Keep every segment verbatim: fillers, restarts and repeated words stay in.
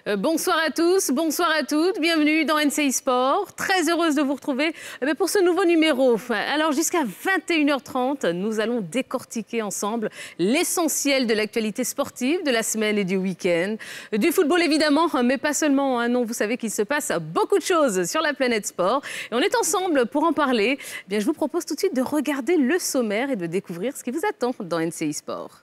Euh, bonsoir à tous, bonsoir à toutes, bienvenue dans N C I Sport. Très heureuse de vous retrouver euh, pour ce nouveau numéro. Alors jusqu'à vingt et une heures trente, nous allons décortiquer ensemble l'essentiel de l'actualité sportive de la semaine et du week-end. Du football évidemment, mais pas seulement. Hein, non, vous savez qu'il se passe beaucoup de choses sur la planète sport. Et on est ensemble pour en parler. Eh bien, je vous propose tout de suite de regarder le sommaire et de découvrir ce qui vous attend dans N C I Sport.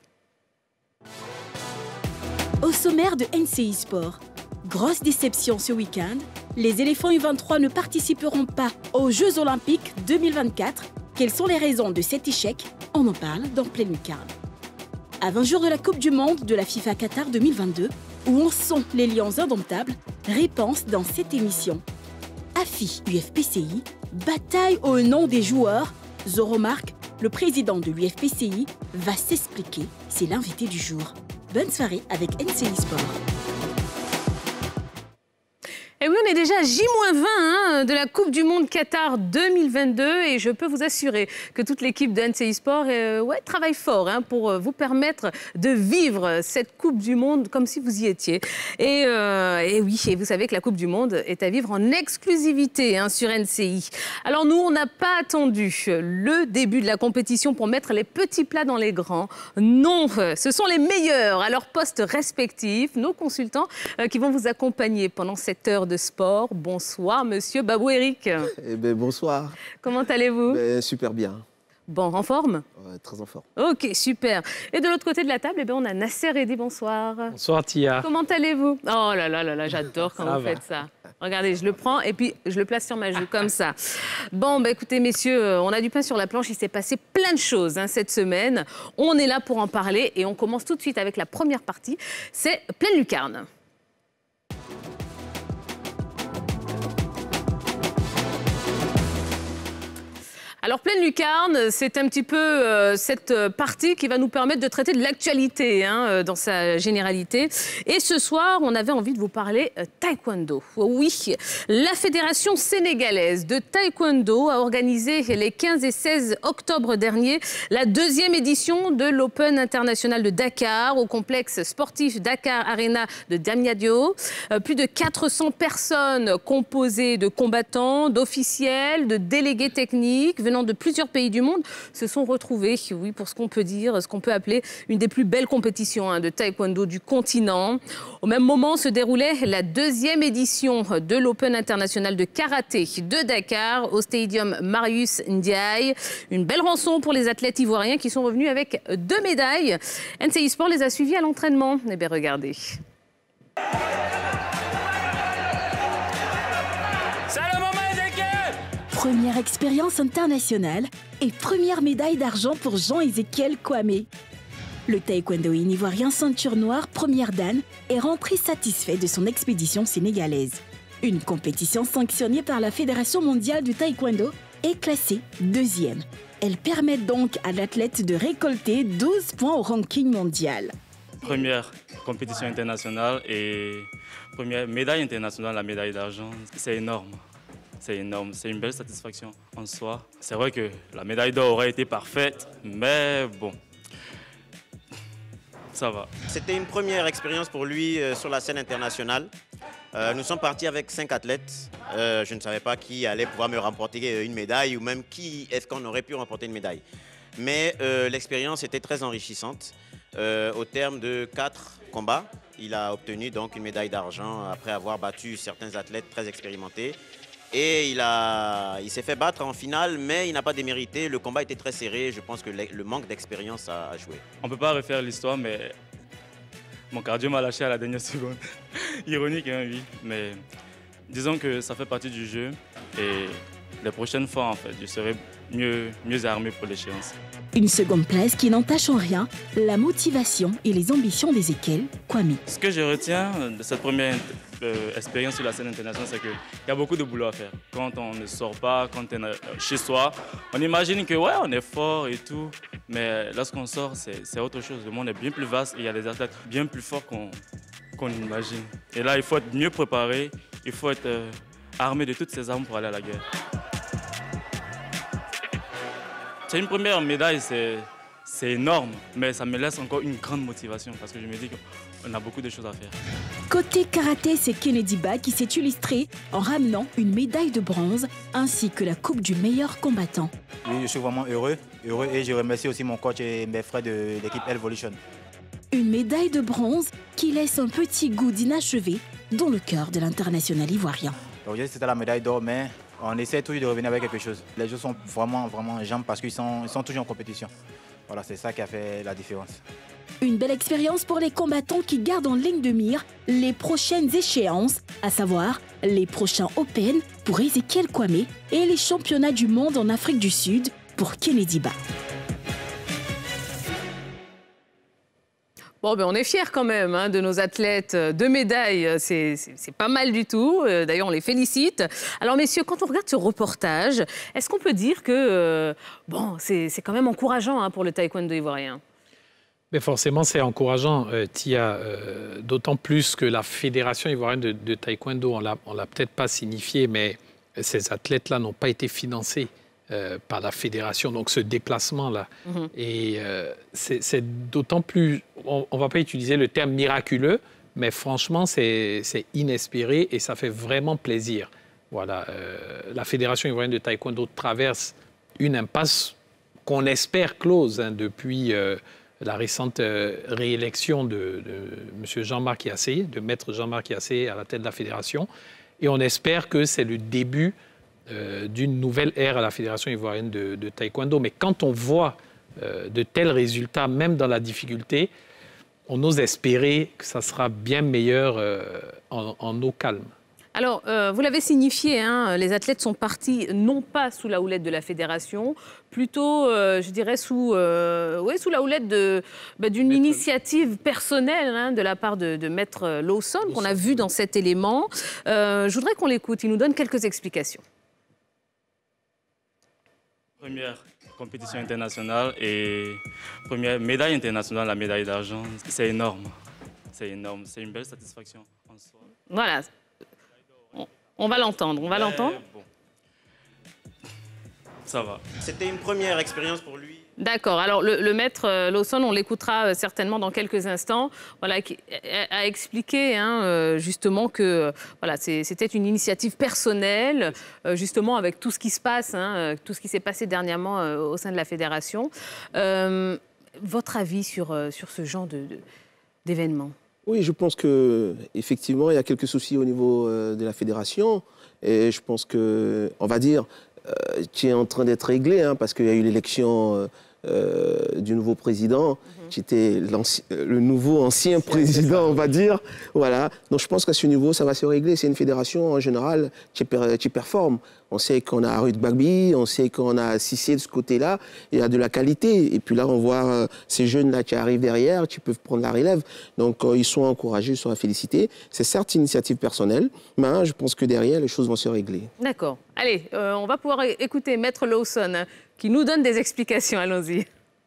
Au sommaire de N C I Sport, grosse déception ce week-end, les éléphants U vingt-trois ne participeront pas aux Jeux Olympiques deux mille vingt-quatre. Quelles sont les raisons de cet échec? On en parle dans Pleine Lucarne. À vingt jours de la Coupe du Monde de la FIFA Qatar deux mille vingt-deux, où en sont les Lions indomptables? Réponse dans cette émission. A F I U F P C I, bataille au nom des joueurs. Zoro Marc, le président de l'U F P C I, va s'expliquer. C'est l'invité du jour. Bonne soirée avec N C I Sport. Et oui, on est déjà à J vingt hein, de la Coupe du Monde Qatar deux mille vingt-deux et je peux vous assurer que toute l'équipe de N C I Sport euh, ouais, travaille fort hein, pour vous permettre de vivre cette Coupe du Monde comme si vous y étiez. Et, euh, et oui, et vous savez que la Coupe du Monde est à vivre en exclusivité hein, sur N C I. Alors nous, on n'a pas attendu le début de la compétition pour mettre les petits plats dans les grands. Non, ce sont les meilleurs à leur poste respectif, nos consultants euh, qui vont vous accompagner pendant cette heure de sport. Bonsoir, monsieur Babou Eric. Eh ben, bonsoir. Comment allez-vous? Ben, super bien. Bon, en forme? Ouais, très en forme. Ok, super. Et de l'autre côté de la table, eh ben, on a Nasser Eddy, bonsoir. Bonsoir, Tia. Comment allez-vous? Oh là là là là, j'adore quand ça vous va. faites ça. Regardez, je le prends et puis je le place sur ma joue, comme ça. Bon, bah, écoutez, messieurs, on a du pain sur la planche. Il s'est passé plein de choses hein, cette semaine. On est là pour en parler et on commence tout de suite avec la première partie. C'est Pleine Lucarne. Alors, Pleine Lucarne, c'est un petit peu euh, cette partie qui va nous permettre de traiter de l'actualité hein, dans sa généralité. Et ce soir, on avait envie de vous parler euh, taekwondo. Oui, la Fédération sénégalaise de taekwondo a organisé les quinze et seize octobre dernier la deuxième édition de l'Open international de Dakar au complexe sportif Dakar Arena de Diamniadio. Euh, plus de quatre cents personnes composées de combattants, d'officiels, de délégués techniques venant de plusieurs pays du monde se sont retrouvés, oui, pour ce qu'on peut dire, ce qu'on peut appeler une des plus belles compétitions hein, de taekwondo du continent. Au même moment se déroulait la deuxième édition de l'Open international de karaté de Dakar au stadium Marius Ndiaye. Une belle rançon pour les athlètes ivoiriens qui sont revenus avec deux médailles. N C I Sport les a suivis à l'entraînement. Eh bien, regardez. Première expérience internationale et première médaille d'argent pour Jean-Ézéchiel Kouamé. Le taekwondoïne ivoirien ceinture noire première dan est rentré satisfait de son expédition sénégalaise. Une compétition sanctionnée par la Fédération mondiale du taekwondo est classée deuxième. Elle permet donc à l'athlète de récolter douze points au ranking mondial. Première compétition internationale et première médaille internationale, la médaille d'argent, c'est énorme. C'est énorme, c'est une belle satisfaction en soi. C'est vrai que la médaille d'or aurait été parfaite, mais bon, ça va. C'était une première expérience pour lui euh, sur la scène internationale. Euh, nous sommes partis avec cinq athlètes. Euh, je ne savais pas qui allait pouvoir me remporter une médaille ou même qui est-ce qu'on aurait pu remporter une médaille. Mais euh, l'expérience était très enrichissante. Euh, au terme de quatre combats, il a obtenu donc une médaille d'argent après avoir battu certains athlètes très expérimentés. Et il, a, il s'est fait battre en finale, mais il n'a pas démérité. Le combat était très serré. Je pense que le, le manque d'expérience a, a joué. On ne peut pas refaire l'histoire, mais mon cardio m'a lâché à la dernière seconde. Ironique, hein, oui. Mais disons que ça fait partie du jeu. Et les prochaines fois, en fait, je serai mieux, mieux armé pour l'échéance. Une seconde place qui n'entache en rien la motivation et les ambitions d'Ézéchiel Kouamé. Ce que je retiens de cette première euh, expérience sur la scène internationale, c'est qu'il y a beaucoup de boulot à faire. Quand on ne sort pas, quand on est chez soi, on imagine que ouais, on est fort et tout, mais lorsqu'on sort, c'est autre chose. Le monde est bien plus vaste et il y a des athlètes bien plus forts qu'on qu'on imagine. Et là, il faut être mieux préparé, il faut être euh, armé de toutes ses armes pour aller à la guerre. C'est une première médaille, c'est énorme, mais ça me laisse encore une grande motivation parce que je me dis qu'on a beaucoup de choses à faire. Côté karaté, c'est Kennedy Ba qui s'est illustré en ramenant une médaille de bronze ainsi que la coupe du meilleur combattant. Oui, je suis vraiment heureux, heureux et je remercie aussi mon coach et mes frères de l'équipe Evolution. Une médaille de bronze qui laisse un petit goût d'inachevé dans le cœur de l'international ivoirien. Aujourd'hui, c'était la médaille d'or, mais on essaie toujours de revenir avec quelque chose. Les jeux sont vraiment, vraiment jambes parce qu'ils sont, ils sont toujours en compétition. Voilà, c'est ça qui a fait la différence. Une belle expérience pour les combattants qui gardent en ligne de mire les prochaines échéances, à savoir les prochains Open pour Ezekiel Kwame et les championnats du monde en Afrique du Sud pour Kennedy Ba. Bon, ben on est fiers quand même hein, de nos athlètes. Deux médailles, c'est pas mal du tout. D'ailleurs, on les félicite. Alors, messieurs, quand on regarde ce reportage, est-ce qu'on peut dire que euh, bon, c'est quand même encourageant hein, pour le taekwondo ivoirien? Mais forcément, c'est encourageant, euh, Tia, euh, d'autant plus que la Fédération ivoirienne de, de taekwondo, on ne l'a peut-être pas signifié, mais ces athlètes-là n'ont pas été financés euh, par la Fédération, donc ce déplacement-là. Mm-hmm. Et euh, c'est d'autant plus, on ne va pas utiliser le terme miraculeux, mais franchement, c'est inespéré et ça fait vraiment plaisir. Voilà, euh, la Fédération ivoirienne de taekwondo traverse une impasse qu'on espère close hein, depuis... Euh, la récente euh, réélection de, de M. Jean-Marc Yassé, de maître Jean-Marc Yassé à la tête de la fédération. Et on espère que c'est le début euh, d'une nouvelle ère à la Fédération ivoirienne de, de taekwondo. Mais quand on voit euh, de tels résultats, même dans la difficulté, on ose espérer que ça sera bien meilleur euh, en, en eau calme. Alors, euh, vous l'avez signifié, hein, les athlètes sont partis non pas sous la houlette de la fédération, plutôt, euh, je dirais, sous, euh, ouais, sous la houlette d'une bah, initiative personnelle hein, de la part de, de Maître Lawson, qu'on a vu dans cet élément. Euh, je voudrais qu'on l'écoute, il nous donne quelques explications. Première compétition internationale et première médaille internationale, la médaille d'argent, c'est énorme. C'est énorme, c'est une belle satisfaction en soi. Voilà. On va l'entendre, on va l'entendre. Bon. Ça va. C'était une première expérience pour lui. D'accord. Alors, le, le maître Lawson, on l'écoutera certainement dans quelques instants, voilà, qui a expliqué hein, justement que voilà, c'était une initiative personnelle, justement avec tout ce qui se passe, hein, tout ce qui s'est passé dernièrement au sein de la fédération. Euh, votre avis sur, sur ce genre d'événement ? Oui, je pense qu'effectivement, il y a quelques soucis au niveau euh, de la fédération. Et je pense que, on va dire, euh, qui est en train d'être réglé, hein, parce qu'il y a eu l'élection euh, euh, du nouveau président, mm-hmm. qui était le nouveau ancien président, on va dire. Voilà. Donc je pense qu'à ce niveau, ça va se régler. C'est une fédération, en général, qui, per qui performe. On sait qu'on a Ruth Bagby, on sait qu'on a Cissé de ce côté-là, il y a de la qualité. Et puis là, on voit euh, ces jeunes-là qui arrivent derrière, qui peuvent prendre la relève. Donc, euh, ils sont encouragés, ils sont à féliciter. C'est certes une initiative personnelle, mais hein, je pense que derrière, les choses vont se régler. D'accord. Allez, euh, on va pouvoir écouter Maître Lawson, hein, qui nous donne des explications. Allons-y.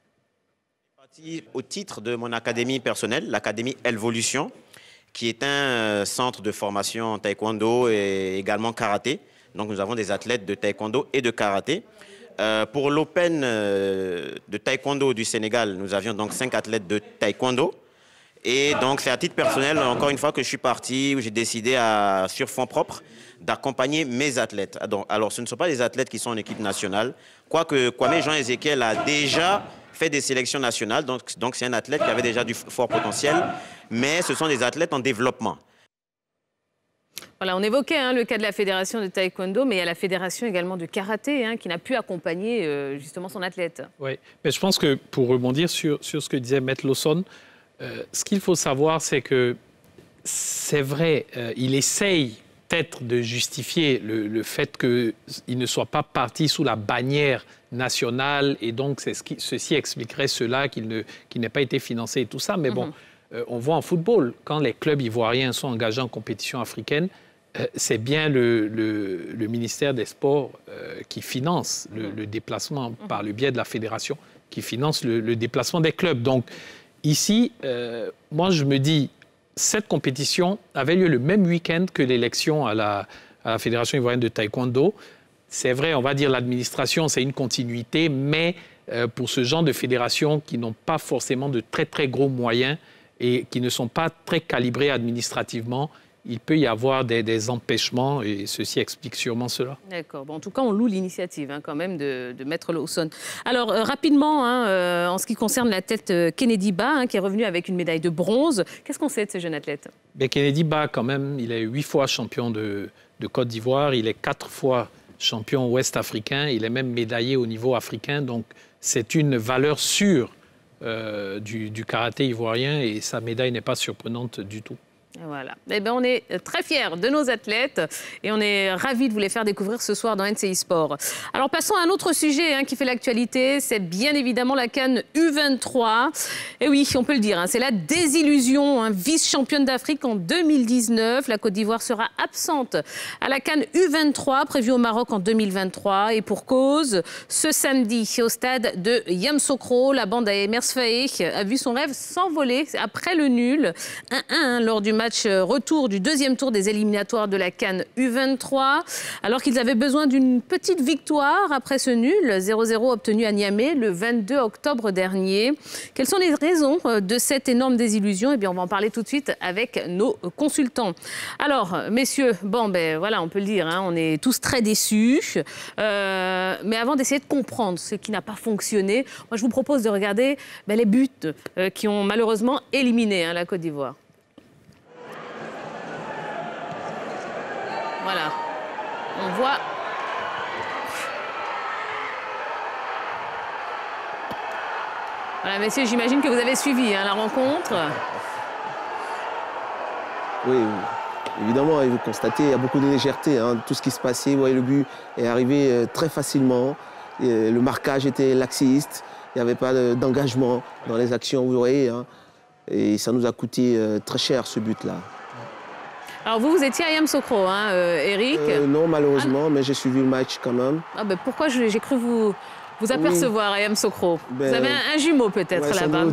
Au titre de mon académie personnelle, l'académie Evolution, qui est un euh, centre de formation en taekwondo et également karaté. Donc, nous avons des athlètes de taekwondo et de karaté. Euh, pour l'Open euh, de taekwondo du Sénégal, nous avions donc cinq athlètes de taekwondo. Et donc, c'est à titre personnel, encore une fois, que je suis parti, où j'ai décidé, à, sur fonds propres, d'accompagner mes athlètes. Alors, alors, ce ne sont pas des athlètes qui sont en équipe nationale. Quoique Kwame Jean-Ezekiel a déjà fait des sélections nationales. Donc, donc c'est un athlète qui avait déjà du fort potentiel. Mais ce sont des athlètes en développement. Voilà, on évoquait hein, le cas de la fédération de taekwondo, mais il y a la fédération également de karaté hein, qui n'a pu accompagner euh, justement son athlète. Oui, mais je pense que pour rebondir sur, sur ce que disait Maître Lawson, euh, ce qu'il faut savoir, c'est que c'est vrai, euh, il essaye peut-être de justifier le, le fait qu'il ne soit pas parti sous la bannière nationale et donc ce qui, ceci expliquerait cela, qu'il ne, qu'il n'ait pas été financé et tout ça, mais mm-hmm. bon... On voit en football, quand les clubs ivoiriens sont engagés en compétition africaine, euh, c'est bien le, le, le ministère des Sports euh, qui finance le, le déplacement par le biais de la fédération, qui finance le, le déplacement des clubs. Donc ici, euh, moi je me dis, cette compétition avait lieu le même week-end que l'élection à la, à la Fédération ivoirienne de taekwondo. C'est vrai, on va dire l'administration, c'est une continuité, mais euh, pour ce genre de fédérations qui n'ont pas forcément de très très gros moyens, et qui ne sont pas très calibrés administrativement, il peut y avoir des, des empêchements et ceci explique sûrement cela. D'accord. Bon, en tout cas, on loue l'initiative hein, quand même de, de Maître Lawson. Alors, euh, rapidement, hein, euh, en ce qui concerne l'athlète euh, Kennedy Ba, hein, qui est revenu avec une médaille de bronze, qu'est-ce qu'on sait de ce jeune athlète? Mais Kennedy Ba, quand même, il est huit fois champion de, de Côte d'Ivoire, il est quatre fois champion ouest-africain, il est même médaillé au niveau africain, donc c'est une valeur sûre euh, du, du karaté ivoirien et sa médaille n'est pas surprenante du tout. Voilà. Eh bien, on est très fiers de nos athlètes et on est ravis de vous les faire découvrir ce soir dans N C I Sport. Alors, passons à un autre sujet hein, qui fait l'actualité. C'est bien évidemment la CAN U vingt-trois. Et oui, on peut le dire, hein, c'est la désillusion. Hein, vice-championne d'Afrique en deux mille dix-neuf. La Côte d'Ivoire sera absente à la CAN U vingt-trois prévue au Maroc en deux mille vingt-trois. Et pour cause, ce samedi, au stade de Yamoussoukro, la bande à Emers Faé a vu son rêve s'envoler après le nul un un lors du match match retour du deuxième tour des éliminatoires de la CAN U vingt-trois. Alors qu'ils avaient besoin d'une petite victoire après ce nul, zéro zéro obtenu à Niamey le vingt-deux octobre dernier. Quelles sont les raisons de cette énorme désillusion? Eh bien, on va en parler tout de suite avec nos consultants. Alors, messieurs, bon, ben voilà, on peut le dire, hein, on est tous très déçus. Euh, mais avant d'essayer de comprendre ce qui n'a pas fonctionné, moi, je vous propose de regarder ben, les buts euh, qui ont malheureusement éliminé hein, la Côte d'Ivoire. Voilà, on voit. Voilà, messieurs, j'imagine que vous avez suivi hein, la rencontre. Oui, évidemment, vous constatez, il y a beaucoup de légèreté. Hein, tout ce qui se passait, vous voyez, le but est arrivé euh, très facilement. Et le marquage était laxiste, il n'y avait pas d'engagement dans les actions, vous voyez. Hein, et ça nous a coûté euh, très cher, ce but-là. Alors vous, vous étiez à Yamoussoukro, hein, euh, Eric euh, Non, malheureusement, ah, mais j'ai suivi le match quand même. Ah ben pourquoi j'ai cru vous, vous apercevoir oui. à Yamoussoukro ben, vous avez un, un jumeau peut-être ouais, là-bas.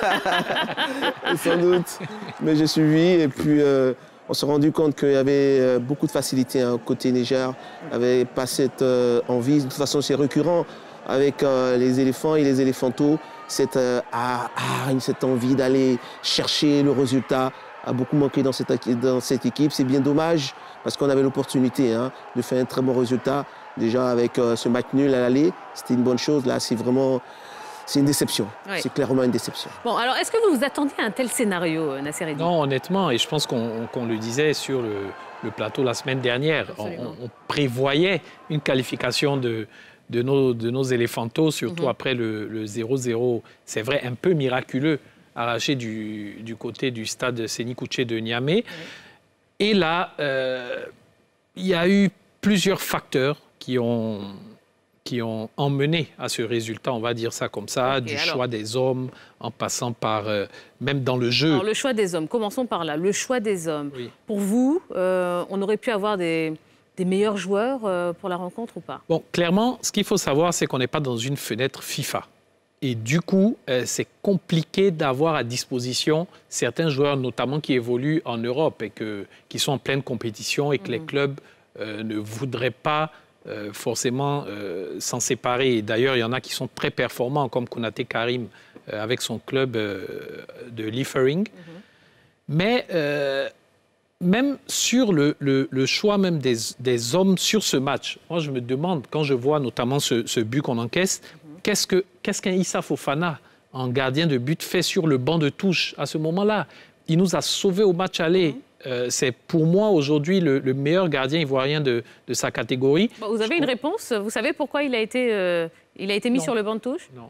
Sans doute. Mais j'ai suivi et puis euh, on s'est rendu compte qu'il y avait beaucoup de facilité hein, côté Niger. Il n'y avait pas cette euh, envie. De toute façon, c'est récurrent avec euh, les éléphants et les éléphantos. Cette, euh, ah, ah, cette envie d'aller chercher le résultat a beaucoup manqué dans cette, dans cette équipe. C'est bien dommage parce qu'on avait l'opportunité hein, de faire un très bon résultat. Déjà avec euh, ce match nul à l'aller, c'était une bonne chose. Là, c'est vraiment c'est une déception. Oui. C'est clairement une déception. Bon, alors est-ce que vous vous attendiez à un tel scénario, Nasser Eddine? Non, honnêtement, et je pense qu'on qu'on le disait sur le, le plateau la semaine dernière, on, on prévoyait une qualification de, de, nos, de nos éléphantos, surtout mm-hmm. après le zéro zéro. C'est vrai, un peu miraculeux. Arraché du, du côté du stade Séni-Kouché de Niamey. Oui. Et là, euh, il y a eu plusieurs facteurs qui ont, qui ont emmené à ce résultat, on va dire ça comme ça, okay, du alors... choix des hommes, en passant par, euh, même dans le jeu. Alors, le choix des hommes, commençons par là, le choix des hommes. Oui. Pour vous, euh, on aurait pu avoir des, des meilleurs joueurs euh, pour la rencontre ou pas? Bon, clairement, ce qu'il faut savoir, c'est qu'on n'est pas dans une fenêtre FIFA. Et du coup, euh, c'est compliqué d'avoir à disposition certains joueurs, notamment qui évoluent en Europe et que, qui sont en pleine compétition et que mmh. les clubs euh, ne voudraient pas euh, forcément euh, s'en séparer. D'ailleurs, il y en a qui sont très performants, comme Konaté Karim euh, avec son club euh, de Liefering. Mmh. Mais euh, même sur le, le, le choix même des, des hommes sur ce match, moi je me demande, quand je vois notamment ce, ce but qu'on encaisse, Qu'est-ce que, qu'est-ce qu'un Issa Fofana, en gardien de but, fait sur le banc de touche à ce moment-là? Il nous a sauvés au match aller. Euh, c'est pour moi aujourd'hui le, le meilleur gardien ivoirien de, de sa catégorie. Bon, vous avez Je une trouve... réponse? Vous savez pourquoi il a été, euh, il a été mis non. sur le banc de touche? Non.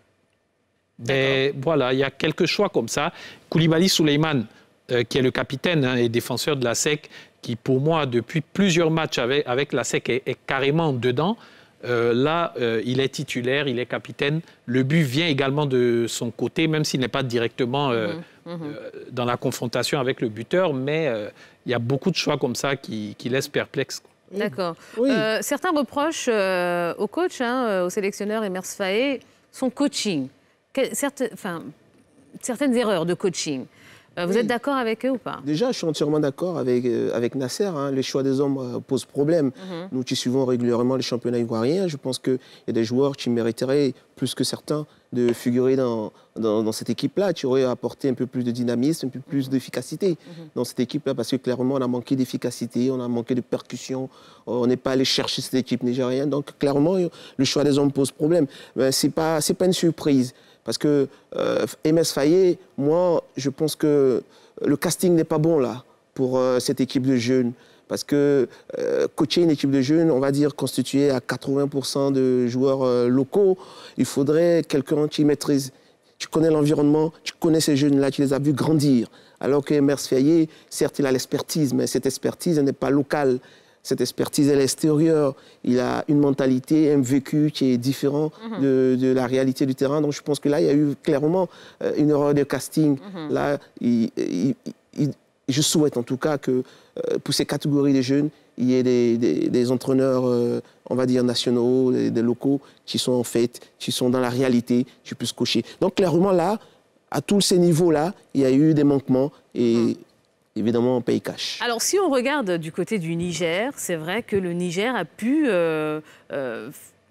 Ben, voilà, il y a quelques choix comme ça. Koulibaly Souleymane, euh, qui est le capitaine hein, et défenseur de la S E C, qui pour moi, depuis plusieurs matchs avec, avec la S E C, est, est carrément dedans. Euh, là, euh, il est titulaire, il est capitaine. Le but vient également de son côté, même s'il n'est pas directement euh, mmh, mmh. Euh, dans la confrontation avec le buteur, mais euh, il y a beaucoup de choix comme ça qui, qui laissent perplexe. D'accord. Oui. Euh, certains reprochent euh, au coach, hein, au sélectionneur Emers Faé, son coaching. Quel, certes, enfin, certaines erreurs de coaching. Euh, vous oui. êtes d'accord avec eux ou pas? Déjà, je suis entièrement d'accord avec, euh, avec Nasser. Hein. Le choix des hommes euh, pose problème. Mm-hmm. Nous qui suivons régulièrement les championnats ivoiriens, je pense qu'il y a des joueurs qui mériteraient, plus que certains, de figurer dans, dans, dans cette équipe-là, qui aurait apporté un peu plus de dynamisme, un peu plus d'efficacité mm-hmm. dans cette équipe-là, parce que clairement, on a manqué d'efficacité, on a manqué de percussion, on n'est pas allé chercher cette équipe nigérienne. Donc, clairement, le choix des hommes pose problème. Ce n'est pas, c'est pas une surprise. Parce que euh, M S Faye, moi, je pense que le casting n'est pas bon là pour euh, cette équipe de jeunes. Parce que euh, coacher une équipe de jeunes, on va dire constituée à quatre-vingts pour cent de joueurs euh, locaux, il faudrait quelqu'un qui maîtrise. Tu connais l'environnement, tu connais ces jeunes-là, tu les as vus grandir. Alors que M S Faye, certes, il a l'expertise, mais cette expertise, elle n'est pas locale. Cette expertise, elle est extérieure. Il a une mentalité, un vécu qui est différent mm-hmm. de, de la réalité du terrain. Donc, je pense que là, il y a eu clairement euh, une erreur de casting. Mm-hmm. Là, il, il, il, je souhaite en tout cas que euh, pour ces catégories de jeunes, il y ait des, des, des entraîneurs, euh, on va dire, nationaux, des, des locaux, qui sont en fait, qui sont dans la réalité, qui puissent coacher. Donc, clairement, là, à tous ces niveaux-là, il y a eu des manquements et... Mm-hmm. Évidemment, on paye cash. Alors, si on regarde du côté du Niger, c'est vrai que le Niger a pu euh, euh,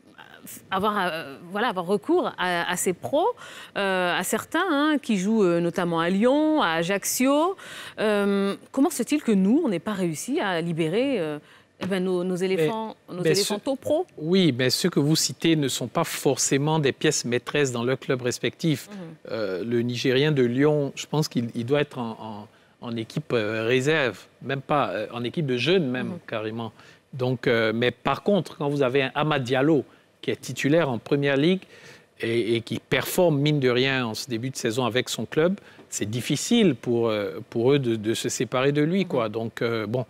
avoir, euh, voilà, avoir recours à, à ses pros, euh, à certains hein, qui jouent euh, notamment à Lyon, à Ajaccio. Euh, comment se fait-il que nous, on n'ait pas réussi à libérer euh, eh ben, nos, nos éléphants, mais, nos mais éléphantaux ce, pros? Oui, mais ceux que vous citez ne sont pas forcément des pièces maîtresses dans leurs clubs respectifs. Mmh. Euh, le Nigérien de Lyon, je pense qu'il doit être en... en en équipe euh, réserve, même pas, euh, en équipe de jeunes même, mmh. carrément. Donc, euh, mais par contre, quand vous avez un Amad Diallo qui est titulaire en Première Ligue et, et qui performe, mine de rien, en ce début de saison avec son club, c'est difficile pour, euh, pour eux de, de se séparer de lui, quoi. Donc, euh, bon,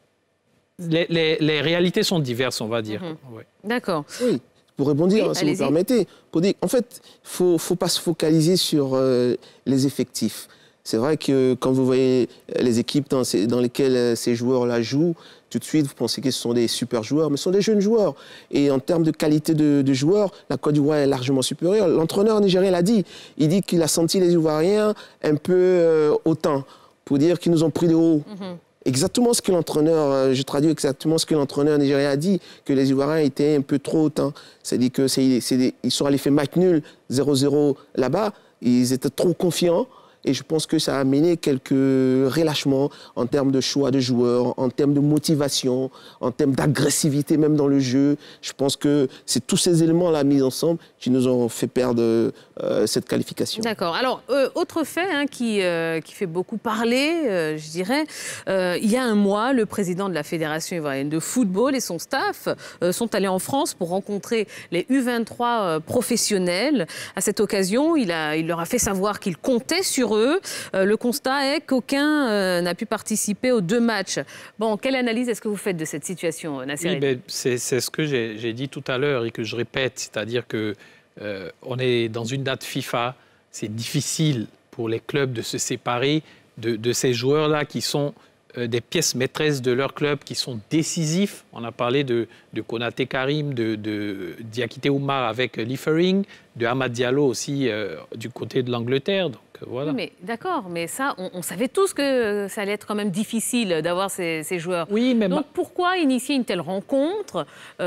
les, les, les réalités sont diverses, on va dire. Mmh. Ouais. D'accord. Oui. Pour rebondir, oui, si vous me permettez, pour dire, en fait, il ne faut pas se focaliser sur euh, les effectifs. C'est vrai que quand vous voyez les équipes dans, ces, dans lesquelles ces joueurs-là jouent, tout de suite, vous pensez que ce sont des super joueurs, mais ce sont des jeunes joueurs. Et en termes de qualité de, de joueurs, la Côte d'Ivoire est largement supérieure. L'entraîneur nigérien l'a dit. Il dit qu'il a senti les Ivoiriens un peu euh, hautains, pour dire qu'ils nous ont pris de haut. Mm-hmm. Exactement ce que l'entraîneur, je traduis exactement ce que l'entraîneur nigérien a dit, que les Ivoiriens étaient un peu trop hautains. C'est-à-dire qu'ils sont allés faire match nul zéro zéro là-bas, ils étaient trop confiants. Et je pense que ça a amené quelques relâchements en termes de choix de joueurs, en termes de motivation, en termes d'agressivité même dans le jeu. Je pense que c'est tous ces éléments-là mis ensemble qui nous ont fait perdre euh, cette qualification. D'accord. Alors, euh, autre fait hein, qui, euh, qui fait beaucoup parler, euh, je dirais, euh, il y a un mois, le président de la Fédération ivoirienne de football et son staff euh, sont allés en France pour rencontrer les U vingt-trois euh, professionnels. À cette occasion, il, a, il leur a fait savoir qu'il comptait sur eux. Euh, le constat est qu'aucun euh, n'a pu participer aux deux matchs. Bon, quelle analyse est-ce que vous faites de cette situation, Nasser? Oui, c'est ce que j'ai dit tout à l'heure et que je répète, c'est-à-dire que euh, on est dans une date FIFA, c'est difficile pour les clubs de se séparer de, de ces joueurs-là qui sont euh, des pièces maîtresses de leur club, qui sont décisifs. On a parlé de, de Konaté Karim, de, de Diakité Oumar avec Liefering, de Amad Diallo aussi euh, du côté de l'Angleterre. Donc voilà. Oui, mais d'accord, mais ça, on, on savait tous que ça allait être quand même difficile d'avoir ces, ces joueurs. Oui, mais donc pourquoi initier une telle rencontre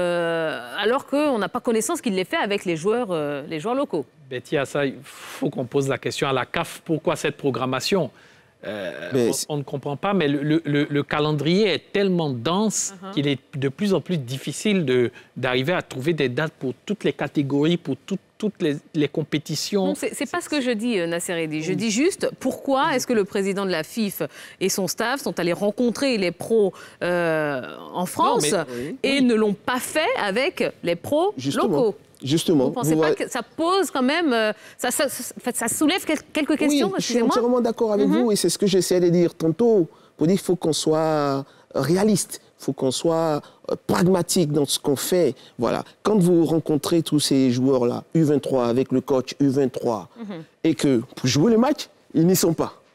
euh, alors qu'on n'a pas connaissance qu'il les fait avec les joueurs, euh, les joueurs locaux? Betty, à ça, il faut qu'on pose la question à la C A F. Pourquoi cette programmation? Euh, on, on ne comprend pas, mais le, le, le calendrier est tellement dense uh-huh. qu'il est de plus en plus difficile d'arriver à trouver des dates pour toutes les catégories, pour tout, toutes les, les compétitions. Ce n'est pas ce que je dis, Nasser Eddi. Je dis juste, pourquoi est-ce que le président de la F I F et son staff sont allés rencontrer les pros euh, en France non, mais, oui, et oui. ne l'ont pas fait avec les pros Justement. locaux? Justement. Vous ne pensez vous pas voyez... que ça pose quand même... Ça, ça, ça, ça soulève quelques questions? Oui, je suis entièrement d'accord avec mm-hmm. vous et c'est ce que j'essayais de dire tantôt. Pour dire qu'il faut qu'on soit réaliste, il faut qu'on soit pragmatique dans ce qu'on fait. Voilà. Quand vous rencontrez tous ces joueurs-là, U vingt-trois, avec le coach U vingt-trois, mm-hmm. et que pour jouer le match, ils n'y sont pas.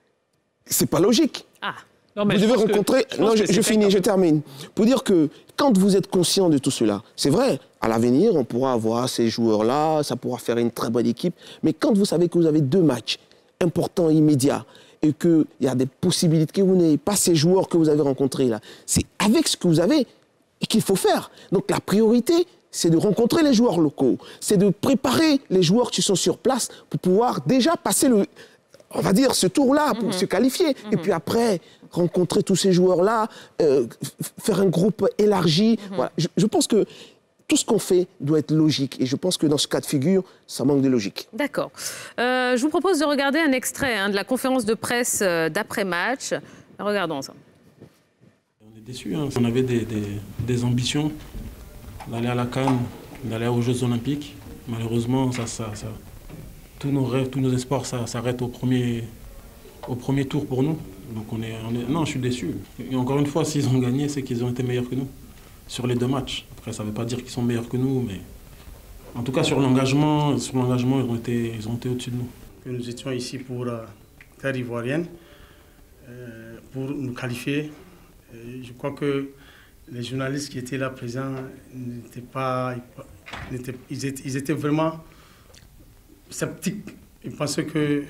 C'est pas logique. Ah. Non, mais vous devez rencontrer... Que, je non, je, je finis, je termine. Pour dire que quand vous êtes conscient de tout cela, c'est vrai, à l'avenir, on pourra avoir ces joueurs-là, ça pourra faire une très bonne équipe. Mais quand vous savez que vous avez deux matchs importants, immédiats, et qu'il y a des possibilités que vous n'avez pas ces joueurs que vous avez rencontrés là. C'est avec ce que vous avez qu'il faut faire. Donc la priorité, c'est de rencontrer les joueurs locaux, c'est de préparer les joueurs qui sont sur place pour pouvoir déjà passer le, on va dire, ce tour-là pour mmh. se qualifier. Mmh. Et puis après, rencontrer tous ces joueurs-là, euh, faire un groupe élargi. Mmh. Voilà. Je, je pense que tout ce qu'on fait doit être logique. Et je pense que dans ce cas de figure, ça manque de logique. D'accord. Euh, je vous propose de regarder un extrait hein, de la conférence de presse euh, d'après-match. Regardons ça. On est déçus. Hein. On avait des, des, des ambitions d'aller à la CAN, d'aller aux Jeux Olympiques. Malheureusement, ça, ça, ça, tous nos rêves, tous nos espoirs ça, s'arrêtent au premier, au premier tour pour nous. Donc on est, on est, non, je suis déçu. Et encore une fois, s'ils ont gagné, c'est qu'ils ont été meilleurs que nous sur les deux matchs. Après, ça ne veut pas dire qu'ils sont meilleurs que nous, mais en tout cas sur l'engagement, sur l'engagement, ils ont été, ils ont été au-dessus de nous. Que nous étions ici pour la terre ivoirienne, euh, pour nous qualifier. Et je crois que les journalistes qui étaient là présents n'étaient pas, n'étaient, ils, étaient, ils étaient vraiment sceptiques. Ils pensaient que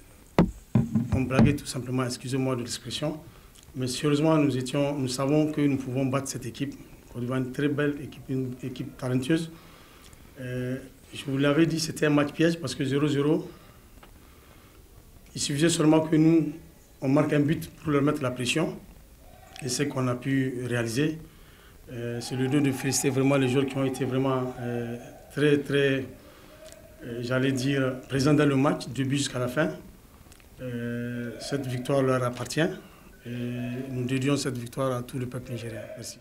on blaguait tout simplement, excusez-moi de l'expression. Mais sérieusement, nous étions, nous savons que nous pouvons battre cette équipe. Côte d'Ivoire, une très belle équipe, une équipe talentueuse. Euh, je vous l'avais dit, c'était un match piège parce que zéro zéro, il suffisait seulement que nous, on marque un but pour leur mettre la pression. Et c'est ce qu'on a pu réaliser. Euh, c'est le lieu de féliciter vraiment les joueurs qui ont été vraiment euh, très, très, euh, j'allais dire, présents dans le match, du début jusqu'à la fin. Euh, cette victoire leur appartient. Et nous dédions cette victoire à tout le peuple nigérien. Merci.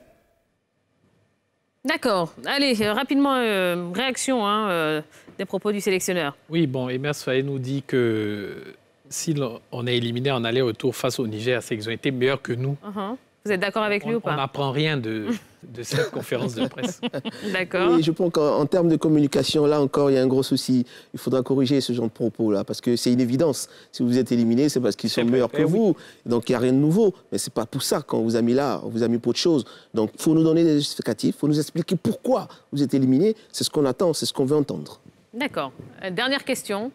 D'accord. Allez, euh, rapidement, euh, réaction hein, euh, des propos du sélectionneur. Oui, bon, Emers Faé nous dit que si on est éliminé en aller-retour face au Niger, c'est qu'ils ont été meilleurs que nous. Uh-huh. Vous êtes d'accord avec lui on, ou pas? On n'apprend rien de, de cette conférence de presse. D'accord. Oui, je pense qu'en termes de communication, là encore, il y a un gros souci. Il faudra corriger ce genre de propos-là, parce que c'est une évidence. Si vous êtes éliminé, c'est parce qu'ils sont meilleurs que vous. Donc, il n'y a rien de nouveau. Mais ce n'est pas pour ça qu'on vous a mis là. On vous a mis pour autre chose. Donc, il faut nous donner des justificatifs. Il faut nous expliquer pourquoi vous êtes éliminé. C'est ce qu'on attend, c'est ce qu'on veut entendre. D'accord. Euh, dernière question.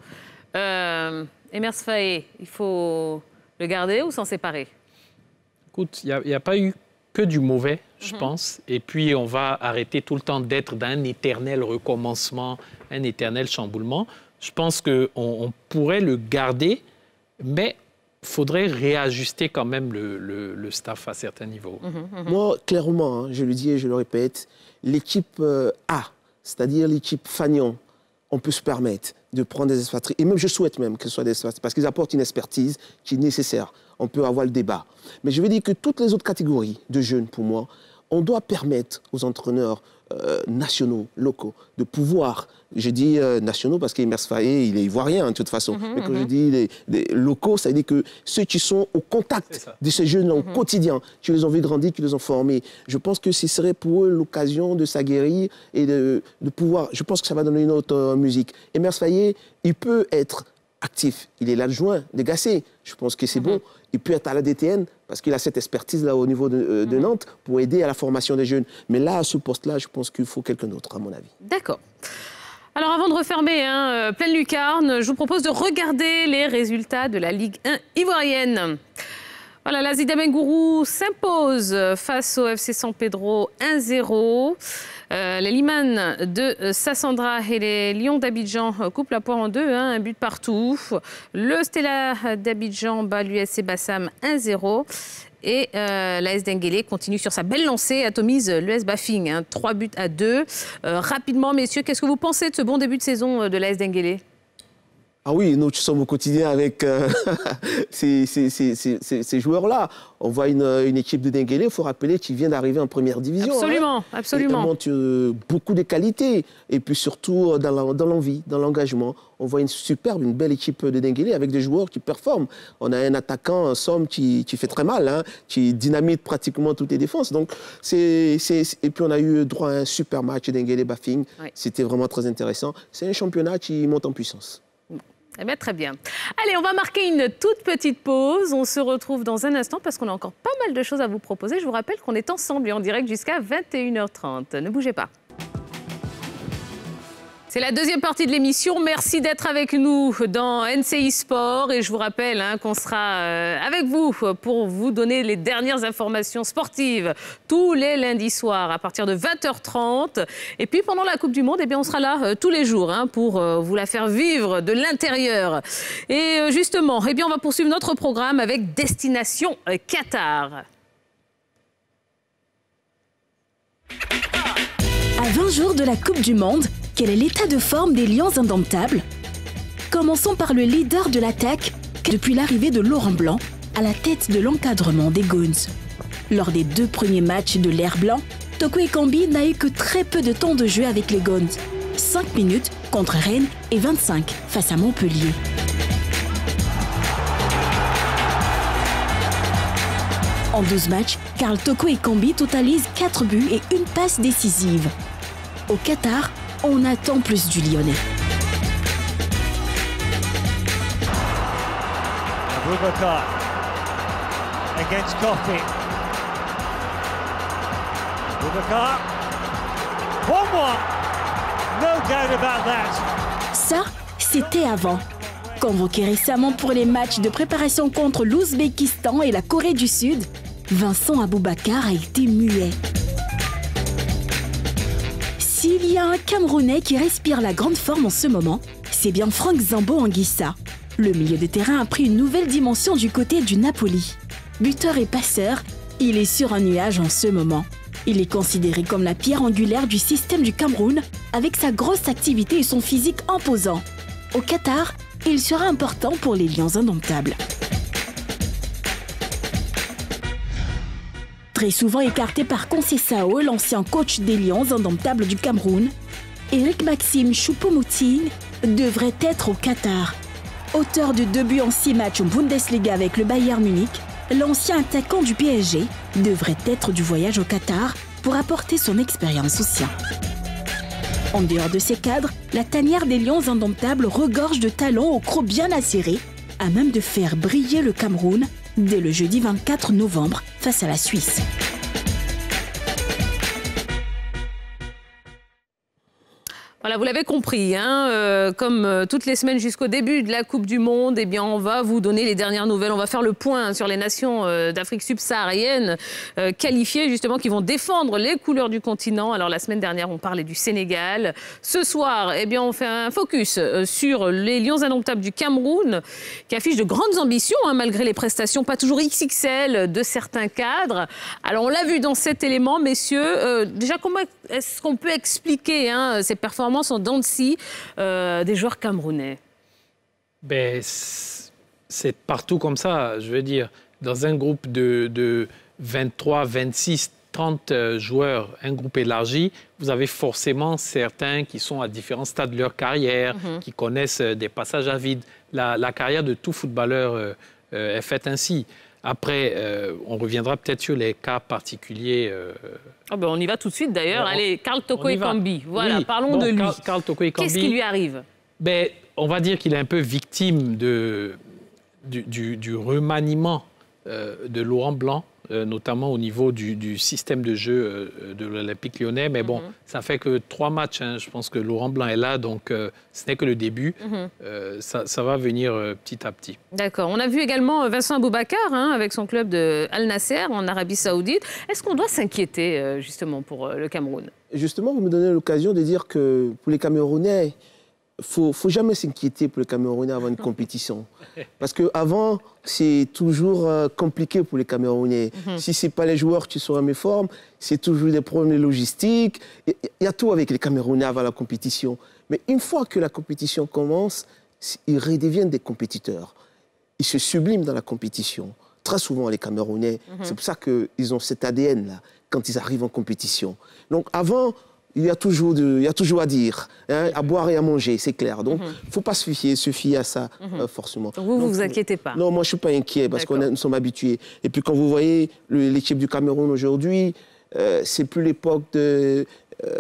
Euh, Emers Faé, il faut le garder ou s'en séparer? Écoute, il n'y a, a pas eu que du mauvais, je mmh. pense. Et puis, on va arrêter tout le temps d'être dans un éternel recommencement, un éternel chamboulement. Je pense qu'on on pourrait le garder, mais il faudrait réajuster quand même le, le, le staff à certains niveaux. Mmh, mmh. Moi, clairement, hein, je le dis et je le répète, l'équipe euh, A, c'est-à-dire l'équipe Fagnon, on peut se permettre de prendre des expatriés. Et même, je souhaite même que ce soit des expatriés, parce qu'ils apportent une expertise qui est nécessaire. On peut avoir le débat. Mais je veux dire que toutes les autres catégories de jeunes, pour moi, on doit permettre aux entraîneurs euh, nationaux, locaux, de pouvoir, je dis euh, nationaux parce qu'Emers Faé, il est ivoirien de toute façon, mm-hmm, mais quand mm-hmm. je dis les, les locaux, ça veut dire que ceux qui sont au contact de ces jeunes mm-hmm. au quotidien, qui les ont vus grandir, qui les ont formés, je pense que ce serait pour eux l'occasion de s'aguerrir et de, de pouvoir, je pense que ça va donner une autre euh, musique. Emers Faé, il peut être actif, il est l'adjoint de Gassé, je pense que c'est mm-hmm. bon. Il peut être à la D T N parce qu'il a cette expertise-là au niveau de, euh, de mmh. Nantes pour aider à la formation des jeunes. Mais là, à ce poste-là, je pense qu'il faut quelqu'un d'autre, à mon avis. D'accord. Alors, avant de refermer hein, pleine lucarne, je vous propose de regarder les résultats de la Ligue un ivoirienne. Voilà, la Zida Bengourou s'impose face au F C San Pedro un zéro. Euh, les Liman de Sassandra et les Lions d'Abidjan coupent la poire en deux, hein, un but partout. Le Stella d'Abidjan bat l'U S C Bassam un zéro. Et euh, l'A S Denguélé continue sur sa belle lancée, atomise l'U S Bafing, hein, trois buts à deux. Euh, rapidement, messieurs, qu'est-ce que vous pensez de ce bon début de saison de l'A S Denguélé ? Ah oui, nous sommes au quotidien avec euh, ces, ces, ces, ces, ces joueurs-là. On voit une, une équipe de Denguélé, il faut rappeler qu'il vient d'arriver en première division. Absolument, hein. absolument. Il montre euh, beaucoup de qualités. Et puis surtout dans l'envie, dans l'engagement. On voit une superbe, une belle équipe de Denguélé avec des joueurs qui performent. On a un attaquant, en somme, qui, qui fait très mal, hein, qui dynamite pratiquement toutes les défenses. Donc, c'est, c'est, et puis on a eu droit à un super match Denguélé-Bafing. Oui. C'était vraiment très intéressant. C'est un championnat qui monte en puissance. Eh bien, très bien. Allez, on va marquer une toute petite pause. On se retrouve dans un instant parce qu'on a encore pas mal de choses à vous proposer. Je vous rappelle qu'on est ensemble et en direct jusqu'à vingt et une heures trente. Ne bougez pas. C'est la deuxième partie de l'émission. Merci d'être avec nous dans N C I Sport. Et je vous rappelle hein, qu'on sera euh, avec vous pour vous donner les dernières informations sportives tous les lundis soirs à partir de vingt heures trente. Et puis pendant la Coupe du Monde, eh bien, on sera là euh, tous les jours hein, pour euh, vous la faire vivre de l'intérieur. Et euh, justement, eh bien, on va poursuivre notre programme avec Destination euh, Qatar. À vingt jours de la Coupe du Monde, quel est l'état de forme des Lions indomptables? Commençons par le leader de l'attaque, depuis l'arrivée de Laurent Blanc, à la tête de l'encadrement des Goons. Lors des deux premiers matchs de l'Air Blanc, Toko Ekambi n'a eu que très peu de temps de jeu avec les Goons. cinq minutes contre Rennes et vingt-cinq face à Montpellier. En douze matchs, Karl Toko Ekambi totalise quatre buts et une passe décisive. Au Qatar, on attend plus du Lyonnais. Abubakar against Kofi. Abubakar. one one. No doubt about that. Ça, c'était avant. Convoqué récemment pour les matchs de préparation contre l'Ouzbékistan et la Corée du Sud, Vincent Abubakar a été muet. S'il y a un Camerounais qui respire la grande forme en ce moment, c'est bien Franck Zambo Anguissa. Le milieu de terrain a pris une nouvelle dimension du côté du Napoli. Buteur et passeur, il est sur un nuage en ce moment. Il est considéré comme la pierre angulaire du système du Cameroun, avec sa grosse activité et son physique imposant. Au Qatar, il sera important pour les Lions indomptables. Très souvent écarté par Conceição, l'ancien coach des Lions indomptables du Cameroun, Eric Maxime Choupo-Moting devrait être au Qatar. Auteur de deux buts en six matchs en Bundesliga avec le Bayern Munich, l'ancien attaquant du P S G devrait être du voyage au Qatar pour apporter son expérience aux siens. En dehors de ces cadres, la tanière des Lions indomptables regorge de talents au croc bien acéré, à même de faire briller le Cameroun dès le jeudi vingt-quatre novembre face à la Suisse. Voilà, vous l'avez compris, hein, euh, comme euh, toutes les semaines jusqu'au début de la Coupe du Monde, eh bien, on va vous donner les dernières nouvelles. On va faire le point sur les nations euh, d'Afrique subsaharienne euh, qualifiées, justement, qui vont défendre les couleurs du continent. Alors, la semaine dernière, on parlait du Sénégal. Ce soir, eh bien, on fait un focus euh, sur les Lions indomptables du Cameroun, qui affichent de grandes ambitions, hein, malgré les prestations pas toujours X X L de certains cadres. Alors, on l'a vu dans cet élément, messieurs. Euh, déjà, comment est-ce qu'on peut expliquer hein, ces performances en dents de scie euh, des joueurs camerounais? Ben, c'est partout comme ça, je veux dire. Dans un groupe de, de vingt-trois, vingt-six, trente joueurs, un groupe élargi, vous avez forcément certains qui sont à différents stades de leur carrière, mm-hmm. qui connaissent des passages à vide. La, la carrière de tout footballeur euh, euh, est faite ainsi. Après, euh, on reviendra peut-être sur les cas particuliers. Euh... Oh ben on y va tout de suite d'ailleurs. Alors, Allez, Karl Toko Ekambi. Voilà, oui. parlons bon, de lui. Karl Toko Ekambi. Qu'est-ce qui lui arrive? Ben, on va dire qu'il est un peu victime de, du, du, du remaniement euh, de Laurent Blanc, euh, notamment au niveau du, du système de jeu euh, de l'Olympique lyonnais. Mais bon, mm-hmm. ça fait que trois matchs. Hein. Je pense que Laurent Blanc est là, donc euh, ce n'est que le début. Mm-hmm. euh, ça, ça va venir euh, petit à petit. D'accord. On a vu également Vincent Abubakar hein, avec son club de Al Nasser en Arabie Saoudite. Est-ce qu'on doit s'inquiéter euh, justement pour euh, le Cameroun? Justement, vous me donnez l'occasion de dire que pour les Camerounais, il ne faut, faut jamais s'inquiéter pour les Camerounais avant une compétition. Parce qu'avant, c'est toujours euh, compliqué pour les Camerounais. Mm-hmm. Si ce n'est pas les joueurs qui sont en méforme, c'est toujours des problèmes logistiques. Il y a tout avec les Camerounais avant la compétition. Mais une fois que la compétition commence, ils redeviennent des compétiteurs. Ils se subliment dans la compétition. Très souvent, les Camerounais, mm-hmm. c'est pour ça qu'ils ont cet A D N-là quand ils arrivent en compétition. Donc avant... Il y, a toujours de, il y a toujours à dire, hein, à boire et à manger, c'est clair. Donc, il mm-hmm. ne faut pas se fier, se fier à ça, mm-hmm. euh, forcément. Donc, vous ne vous inquiétez pas? Non, moi, je ne suis pas inquiet parce que nous sommes habitués. Et puis, quand vous voyez l'équipe du Cameroun aujourd'hui, euh, ce n'est plus l'époque de, euh,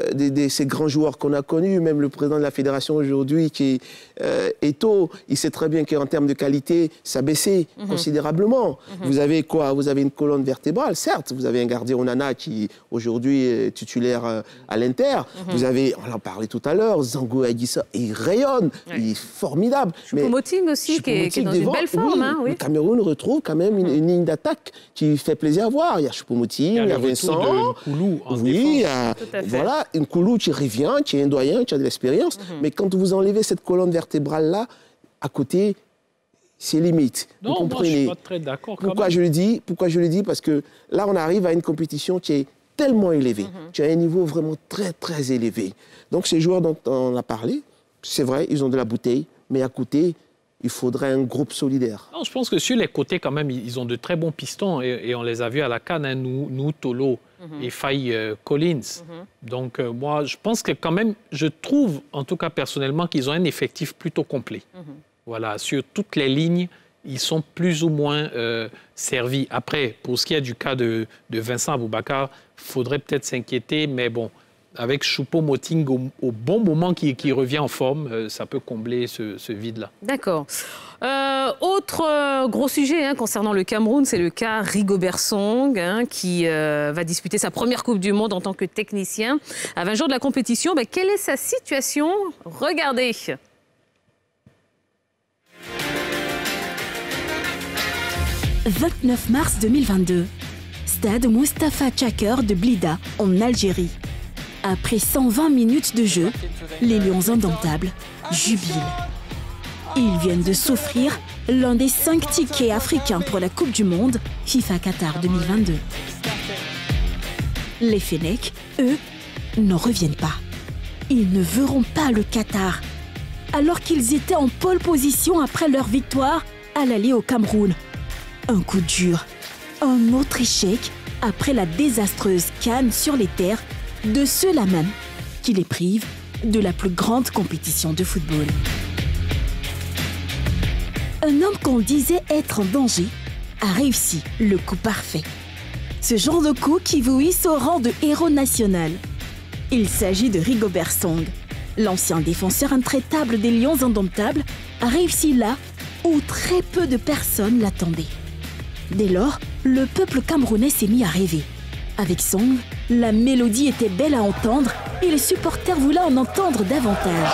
de, de ces grands joueurs qu'on a connus, même le président de la fédération aujourd'hui, qui est euh, Eto'o, il sait très bien qu'en termes de qualité, ça a baissé mm-hmm. considérablement. Mm-hmm. Vous avez quoi? Vous avez une colonne vertébrale, certes. Vous avez un gardien Onana qui, aujourd'hui, est titulaire euh, à l'Inter. Mm-hmm. Vous avez, on en parlait tout à l'heure, Zango Aguissa, il rayonne, ouais. il est formidable. Choupo-Moting aussi, qui est, qui est dans devant, une belle forme. Oui, hein, oui. Le Cameroun retrouve quand même une, une ligne d'attaque qui fait plaisir à voir. Il y a Choupo-Moting, il y a Vincent. Nkoulou en oui, défense. Il y a, voilà, Nkoulou, tu reviens, tu es un doyen, tu as de l'expérience. Mm-hmm. Mais quand vous enlevez cette colonne vertébrale-là, à côté, c'est limite. Non, vous comprenez? moi, je ne suis pas très d'accord. Pourquoi je le dis? Pourquoi je le dis? Parce que là, on arrive à une compétition qui est tellement élevée. Mm-hmm. Tu as un niveau vraiment très, très élevé. Donc, ces joueurs dont on a parlé, c'est vrai, ils ont de la bouteille, mais à côté, il faudrait un groupe solidaire. Non, je pense que sur les côtés, quand même, ils ont de très bons pistons et, et on les a vus à la CAN, hein, nous, nous, Tolo mm-hmm. et Faye euh, Collins. Mm-hmm. Donc, euh, moi, je pense que quand même, je trouve, en tout cas personnellement, qu'ils ont un effectif plutôt complet. Mm-hmm. Voilà, sur toutes les lignes, ils sont plus ou moins euh, servis. Après, pour ce qui est du cas de, de Vincent Aboubakar, il faudrait peut-être s'inquiéter, mais bon, avec Choupo-Moting au, au bon moment qui, qui revient en forme, euh, ça peut combler ce, ce vide-là. D'accord. Euh, autre euh, gros sujet hein, concernant le Cameroun, c'est le cas Rigobert Song, hein, qui euh, va disputer sa première Coupe du Monde en tant que technicien. À vingt jours de la compétition, ben, quelle est sa situation? Regardez. vingt-neuf mars deux mille vingt-deux, stade Moustapha Tchaker de Blida, en Algérie. Après cent vingt minutes de jeu, les Lions indomptables jubilent. Ils viennent de s'offrir l'un des cinq tickets africains pour la Coupe du Monde FIFA Qatar deux mille vingt-deux. Les Fennecs, eux, n'en reviennent pas. Ils ne verront pas le Qatar, alors qu'ils étaient en pole position après leur victoire à l'aller au Cameroun. Un coup dur, un autre échec après la désastreuse CAN sur les terres de ceux-là même qui les privent de la plus grande compétition de football. Un homme qu'on disait être en danger a réussi le coup parfait. Ce genre de coup qui vous hisse au rang de héros national. Il s'agit de Rigobert Song. L'ancien défenseur intraitable des Lions indomptables a réussi là où très peu de personnes l'attendaient. Dès lors, le peuple camerounais s'est mis à rêver. Avec Song, la mélodie était belle à entendre et les supporters voulaient en entendre davantage.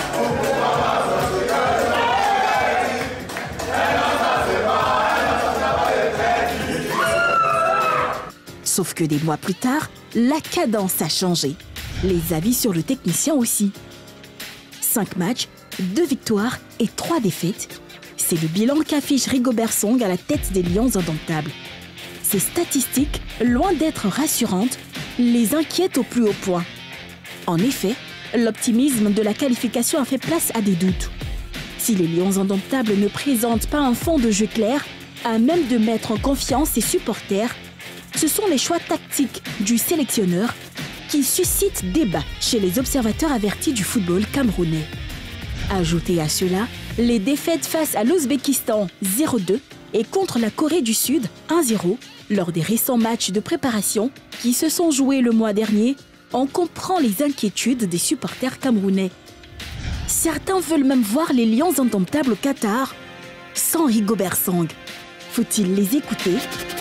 Sauf que des mois plus tard, la cadence a changé. Les avis sur le technicien aussi. Cinq matchs, deux victoires et trois défaites. C'est le bilan qu'affiche Rigobert Song à la tête des Lions indomptables. Ces statistiques, loin d'être rassurantes, les inquiètent au plus haut point. En effet, l'optimisme de la qualification a fait place à des doutes. Si les Lions indomptables ne présentent pas un fond de jeu clair, à même de mettre en confiance ses supporters, ce sont les choix tactiques du sélectionneur qui suscitent débat chez les observateurs avertis du football camerounais. Ajoutez à cela les défaites face à l'Ouzbékistan zéro deux et contre la Corée du Sud un zéro lors des récents matchs de préparation qui se sont joués le mois dernier, on comprend les inquiétudes des supporters camerounais. Certains veulent même voir les Lions indomptables au Qatar sans Rigobert Song. Faut-il les écouter ?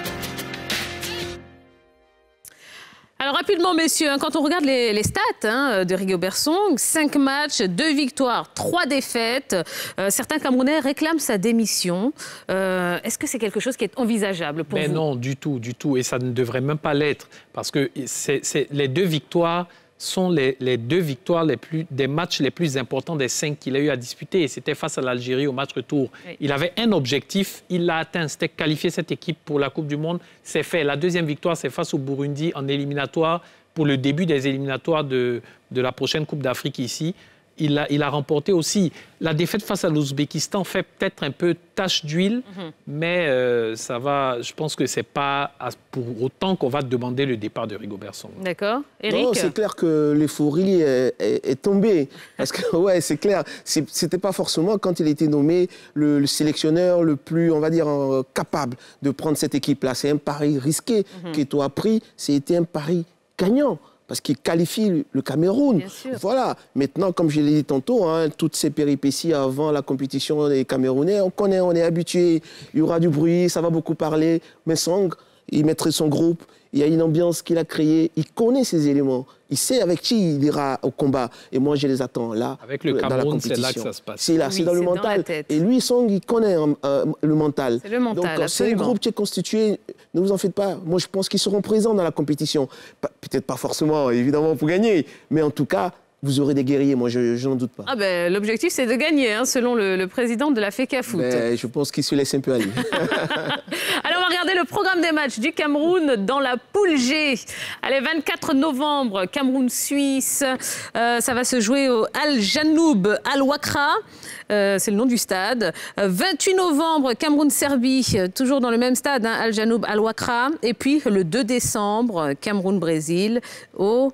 Alors rapidement, messieurs, hein, quand on regarde les, les stats hein, de Rigobert Song, cinq matchs, deux victoires, trois défaites. Euh, certains Camerounais réclament sa démission. Euh, Est-ce que c'est quelque chose qui est envisageable pour Mais vous? Non, du tout, du tout. Et ça ne devrait même pas l'être. Parce que c'est, c'est, les deux victoires sont les, les deux victoires les plus, des matchs les plus importants des cinq qu'il a eu à disputer. Et c'était face à l'Algérie au match retour. Oui. Il avait un objectif, il l'a atteint, c'était qualifier cette équipe pour la Coupe du Monde. C'est fait. La deuxième victoire, c'est face au Burundi en éliminatoire pour le début des éliminatoires de, de la prochaine Coupe d'Afrique ici. Il a, il a remporté aussi. La défaite face à l'Ouzbékistan fait peut-être un peu tache d'huile, mm-hmm. mais euh, ça va. Je pense que c'est pas pour autant qu'on va demander le départ de Rigobert Song. D'accord. Éric ? Non, c'est clair que l'euphorie est, est, est tombée. Parce que, ouais, c'est clair. C'était pas forcément quand il a été nommé le, le sélectionneur le plus, on va dire, euh, capable de prendre cette équipe-là. C'est un pari risqué mm-hmm. qu'Eto'o a pris. C'était un pari gagnant. parce qu'il qualifie le Cameroun. Voilà. Maintenant, comme je l'ai dit tantôt, hein, toutes ces péripéties avant la compétition des Camerounais, on connaît, on est habitué. Il y aura du bruit, ça va beaucoup parler. Mais Song, il mettrait son groupe. Il y a une ambiance qu'il a créée. Il connaît ces éléments. Il sait avec qui il ira au combat. Et moi, je les attends là. Avec le Cameroun, c'est là que ça se passe. C'est là, oui, c'est dans le mental. Dans et lui, Song, il connaît euh, le mental. C'est le mental, Donc, c'est un groupe qui est constitué. Ne vous en faites pas. Moi, je pense qu'ils seront présents dans la compétition. Peut-être pas forcément, évidemment, pour gagner. Mais en tout cas, vous aurez des guerriers, moi je, je n'en doute pas. Ah ben, l'objectif c'est de gagner, hein, selon le, le président de la FECAFOOT. Ben, je pense qu'il se laisse un peu aller. Alors on va regarder le programme des matchs du Cameroun dans la poule G. Allez, vingt-quatre novembre, Cameroun-Suisse. Euh, ça va se jouer au Al Janoub Al Wakra. Euh, c'est le nom du stade. Euh, vingt-huit novembre, Cameroun-Serbie, euh, toujours dans le même stade, hein, Al Janoub Al Wakra. Et puis le deux décembre, Cameroun-Brésil au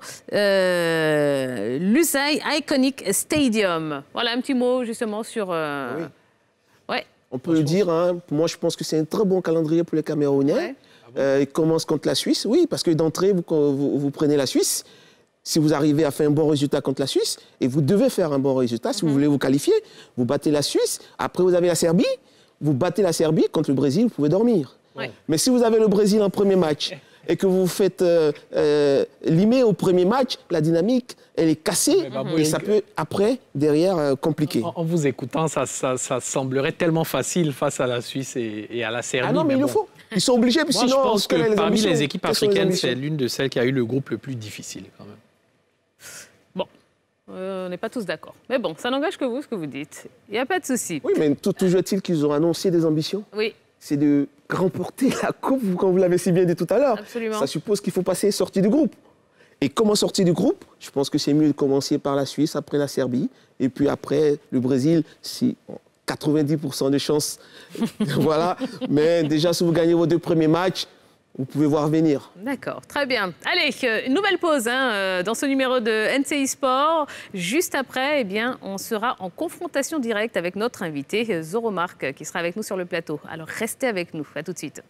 euh, Lusail Iconic Stadium. Voilà un petit mot justement sur... Euh... Oui. Ouais. On peut le dire, hein, moi je pense que c'est un très bon calendrier pour les Camerounais. Ouais. Ah bon euh, il commence contre la Suisse, oui, parce que d'entrée, vous, vous, vous prenez la Suisse. Si vous arrivez à faire un bon résultat contre la Suisse, et vous devez faire un bon résultat, si mm-hmm. vous voulez vous qualifier, vous battez la Suisse, après vous avez la Serbie, vous battez la Serbie, contre le Brésil, vous pouvez dormir. Ouais. Mais si vous avez le Brésil en premier match, et que vous faites euh, euh, limer au premier match, la dynamique, elle est cassée, mm-hmm. et ça peut, après, derrière, euh, compliquer. En, en vous écoutant, ça, ça, ça semblerait tellement facile face à la Suisse et, et à la Serbie. Ah non, mais, mais il bon. le faut. Ils sont obligés, puis Moi, sinon... je pense que les parmi ambitions, les équipes africaines, c'est l'une de celles qui a eu le groupe le plus difficile, quand même. Bon, euh, on n'est pas tous d'accord. Mais bon, ça n'engage que vous, ce que vous dites. Il n'y a pas de souci. Oui, mais tout, toujours est-il qu'ils ont annoncé des ambitions. Oui. C'est de remporter la coupe, comme vous l'avez si bien dit tout à l'heure. Absolument. Ça suppose qu'il faut passer sortie du groupe. Et comment sortir du groupe? Je pense que c'est mieux de commencer par la Suisse, après la Serbie, et puis après le Brésil, si quatre-vingt-dix pour cent de chances. Voilà. Mais déjà, si vous gagnez vos deux premiers matchs, vous pouvez voir venir. D'accord, très bien. Allez, une nouvelle pause hein, dans ce numéro de N C I Sport. Juste après, eh bien, on sera en confrontation directe avec notre invité, Zoro Marc, qui sera avec nous sur le plateau. Alors, restez avec nous. À tout de suite.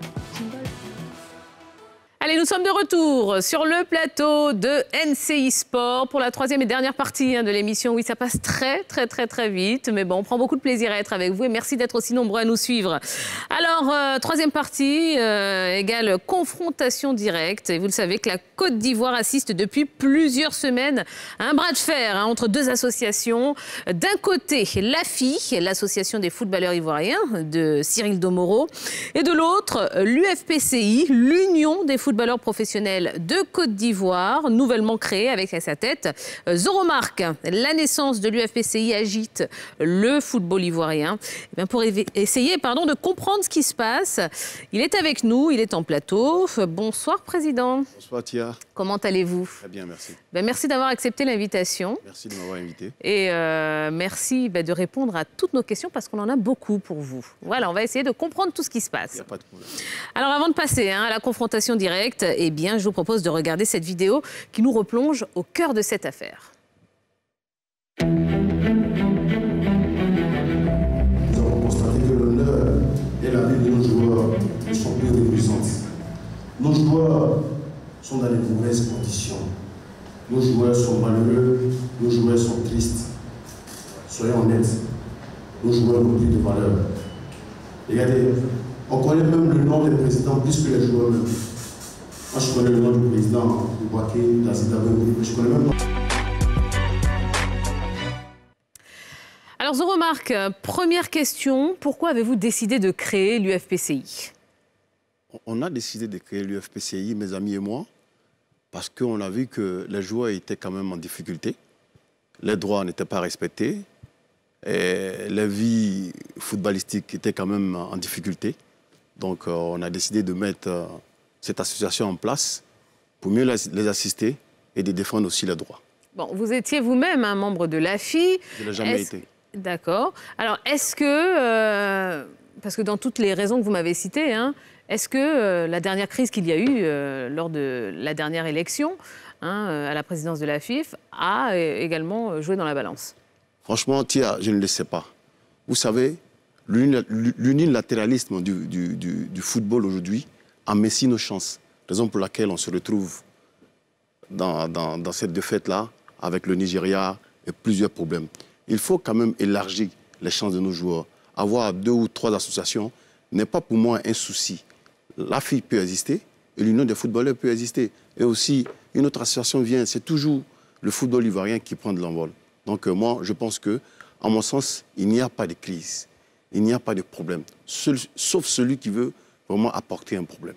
Allez, nous sommes de retour sur le plateau de N C I Sport pour la troisième et dernière partie hein, de l'émission. Oui, ça passe très, très, très, très vite. Mais bon, on prend beaucoup de plaisir à être avec vous et merci d'être aussi nombreux à nous suivre. Alors, euh, troisième partie euh, égale confrontation directe. Et vous le savez que la Côte d'Ivoire assiste depuis plusieurs semaines à un bras de fer hein, entre deux associations. D'un côté, l'A F I, l'association des footballeurs ivoiriens de Cyril Domoro. Et de l'autre, l'U F P C I, l'Union des footballeurs professionnels de Côte d'Ivoire, nouvellement créée avec à sa tête Zoro Marc. La naissance de l'U F P C I agite le football ivoirien. Et bien pour essayer pardon, de comprendre ce qui se passe, il est avec nous, il est en plateau. Bonsoir Président. Bonsoir Tia. Comment allez-vous? Très bien, merci. Ben, merci d'avoir accepté l'invitation. Merci de m'avoir invité. Et euh, merci ben, de répondre à toutes nos questions parce qu'on en a beaucoup pour vous. Voilà, on va essayer de comprendre tout ce qui se passe. Il n'y a pas de problème. Alors avant de passer hein, à la confrontation directe, eh bien, je vous propose de regarder cette vidéo qui nous replonge au cœur de cette affaire. Nous avons constaté que l'honneur et la vie de nos joueurs ne sont plus reluisantes. Nos joueurs sont dans de mauvaises conditions. Nos joueurs sont malheureux, nos joueurs sont tristes. Soyons honnêtes, nos joueurs n'ont plus de valeur. Regardez, on connaît même le nom des présidents plus que les joueurs eux-mêmes. Moi, je connais le nom du président du Boaké, d'Azidabou, je connais même le nom. Alors, Zoro Marc, première question, pourquoi avez-vous décidé de créer l'U F P C I? On a décidé de créer l'U F P C I, mes amis et moi, parce qu'on a vu que les joueurs étaient quand même en difficulté, les droits n'étaient pas respectés, et la vie footballistique était quand même en difficulté. Donc, euh, on a décidé de mettre euh, cette association en place pour mieux les assister et de défendre aussi leurs droits. Bon, vous étiez vous-même un membre de l'A F I. Je ne l'ai jamais été. D'accord. Alors, est-ce que, euh, parce que dans toutes les raisons que vous m'avez citées, hein, est-ce que euh, la dernière crise qu'il y a eu euh, lors de la dernière élection hein, euh, à la présidence de la F I F a euh, également joué dans la balance? Franchement, Tia, je ne le sais pas. Vous savez, l'unilatéralisme du, du, du, du football aujourd'hui amécie nos chances. Raison pour laquelle on se retrouve dans, dans, dans cette défaite-là, avec le Nigeria et plusieurs problèmes. Il faut quand même élargir les chances de nos joueurs. Avoir deux ou trois associations n'est pas pour moi un souci. La F I peut exister et l'Union des footballeurs peut exister. Et aussi, une autre association vient, c'est toujours le football ivoirien qui prend de l'envol. Donc euh, moi, je pense que, à mon sens, il n'y a pas de crise, il n'y a pas de problème, Seul, sauf celui qui veut vraiment apporter un problème.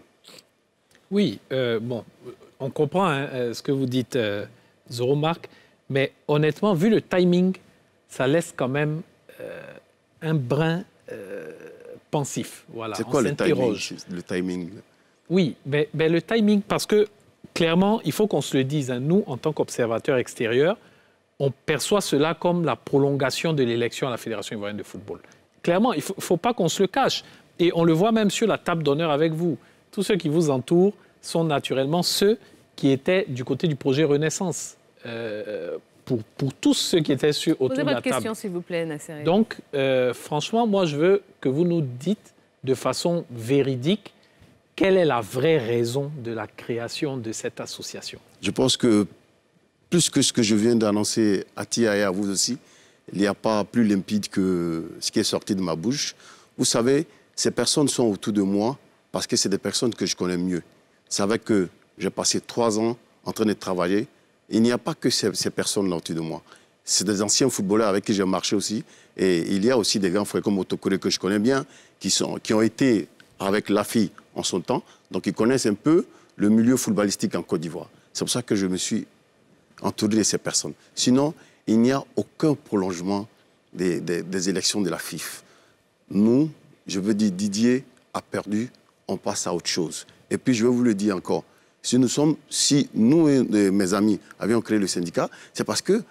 Oui, euh, bon, on comprend hein, ce que vous dites, euh, Zoromark, mais honnêtement, vu le timing, ça laisse quand même euh, un brin euh, pensif. Voilà, c'est quoi on le timing, le timing? Oui, mais, mais le timing, parce que clairement, il faut qu'on se le dise, hein, nous, en tant qu'observateurs extérieurs, on perçoit cela comme la prolongation de l'élection à la Fédération ivoirienne de football. Clairement, il ne faut, faut pas qu'on se le cache. Et on le voit même sur la table d'honneur avec vous. Tous ceux qui vous entourent sont naturellement ceux qui étaient du côté du projet Renaissance. Euh, pour, pour tous ceux qui étaient sur, autour Posez de la votre table. question, s'il vous plaît, Nasser. Donc, euh, franchement, moi, je veux que vous nous dites de façon véridique quelle est la vraie raison de la création de cette association. Je pense que, plus que ce que je viens d'annoncer à Tia et à vous aussi, il n'y a pas plus limpide que ce qui est sorti de ma bouche. Vous savez, ces personnes sont autour de moi parce que c'est des personnes que je connais mieux. C'est avec que j'ai passé trois ans en train de travailler. Il n'y a pas que ces, ces personnes-là autour de moi. C'est des anciens footballeurs avec qui j'ai marché aussi. Et il y a aussi des grands frères comme Otokore que je connais bien, qui, sont, qui ont été avec la fille en son temps. Donc ils connaissent un peu le milieu footballistique en Côte d'Ivoire. C'est pour ça que je me suis entouré de ces personnes. Sinon, il n'y a aucun prolongement des, des, des élections de la F I F. Nous, je veux dire, Didier a perdu, on passe à autre chose. Et puis, je vais vous le dire encore, si nous, sommes, si nous et mes amis avions créé le syndicat, c'est parce que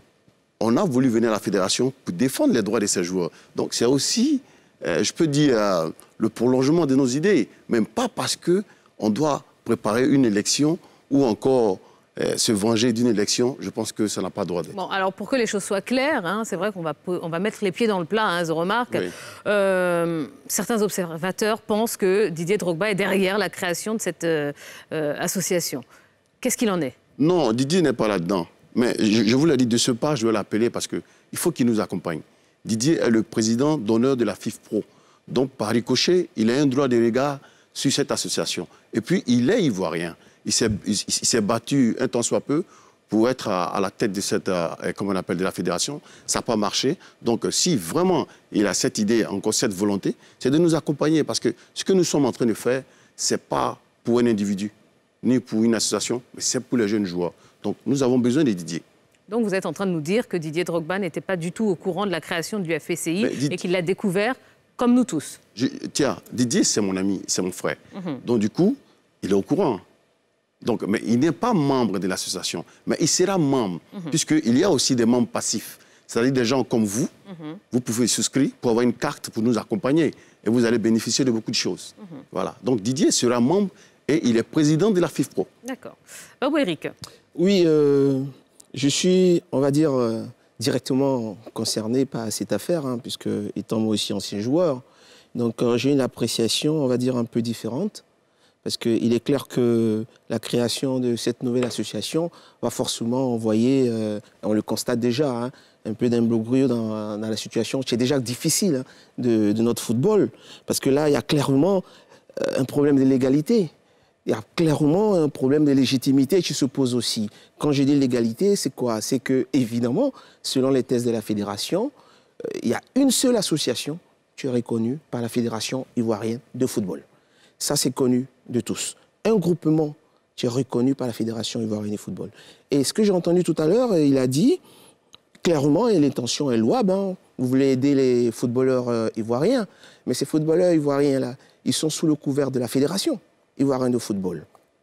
on a voulu venir à la fédération pour défendre les droits de ces joueurs. Donc, c'est aussi, euh, je peux dire, euh, le prolongement de nos idées, même pas parce qu'on doit préparer une élection ou encore euh, se venger d'une élection. Je pense que ça n'a pas droit d'être. Bon, alors pour que les choses soient claires, hein, c'est vrai qu'on va, on va mettre les pieds dans le plat, hein, Zoromark. Oui. Euh, certains observateurs pensent que Didier Drogba est derrière la création de cette euh, euh, association. Qu'est-ce qu'il en est? Non, Didier n'est pas là-dedans. Mais je, je vous l'ai dit, de ce pas, je vais l'appeler parce qu'il faut qu'il nous accompagne. Didier est le président d'honneur de la F I F Pro. Donc, par ricochet, il a un droit de regard sur cette association. Et puis, il est ivoirien. Il s'est battu un temps soit peu pour être à, à la tête de cette, euh, comment on appelle, de la fédération. Ça n'a pas marché. Donc, si vraiment il a cette idée, encore cette volonté, c'est de nous accompagner. Parce que ce que nous sommes en train de faire, ce n'est pas pour un individu, ni pour une association, mais c'est pour les jeunes joueurs. Donc, nous avons besoin de Didier. Donc, vous êtes en train de nous dire que Didier Drogba n'était pas du tout au courant de la création du F C I Did... et qu'il l'a découvert comme nous tous. Je... Tiens, Didier, c'est mon ami, c'est mon frère. Mm-hmm. Donc, du coup, il est au courant. Donc, mais il n'est pas membre de l'association, mais il sera membre, mm-hmm. puisqu'il y a aussi des membres passifs. C'est-à-dire des gens comme vous, mm-hmm. vous pouvez souscrire pour avoir une carte pour nous accompagner et vous allez bénéficier de beaucoup de choses. Mm-hmm. Voilà. Donc, Didier sera membre et il est président de la F I F Pro. D'accord. Ah oui, Eric. Oui, euh, je suis, on va dire, euh, directement concerné par cette affaire, hein, puisque étant moi aussi ancien joueur, donc euh, j'ai une appréciation, on va dire, un peu différente. Parce qu'il est clair que la création de cette nouvelle association va forcément envoyer, euh, on le constate déjà, hein, un peu d'imbroglio dans, dans la situation qui est déjà difficile hein, de, de notre football. Parce que là, il y a clairement euh, un problème de légalité. Il y a clairement un problème de légitimité qui se pose aussi. Quand je dis légalité, c'est quoi? C'est que, évidemment, selon les thèses de la fédération, euh, il y a une seule association qui est reconnue par la Fédération ivoirienne de football. Ça, c'est connu de tous. Un groupement qui est reconnu par la Fédération ivoirienne de football. Et ce que j'ai entendu tout à l'heure, il a dit clairement, et l'intention est louable, hein, vous voulez aider les footballeurs euh, ivoiriens, mais ces footballeurs ivoiriens-là, ils sont sous le couvert de la Fédération ivoirienne de football.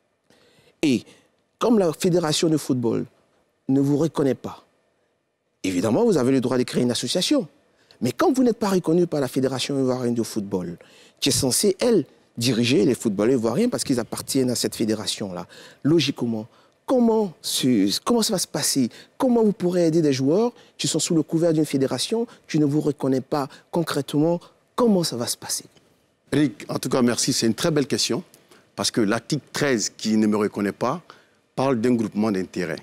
Et comme la Fédération de football ne vous reconnaît pas, évidemment, vous avez le droit de créer une association. Mais quand vous n'êtes pas reconnu par la Fédération ivoirienne de football, qui est censée, elle, diriger les footballeurs ivoiriens parce qu'ils appartiennent à cette fédération-là. Logiquement, comment, comment ça va se passer? Comment vous pourrez aider des joueurs qui sont sous le couvert d'une fédération qui ne vous reconnaît pas concrètement? Comment ça va se passer? Eric, en tout cas, merci. C'est une très belle question parce que l'article treize qui ne me reconnaît pas parle d'un groupement d'intérêts.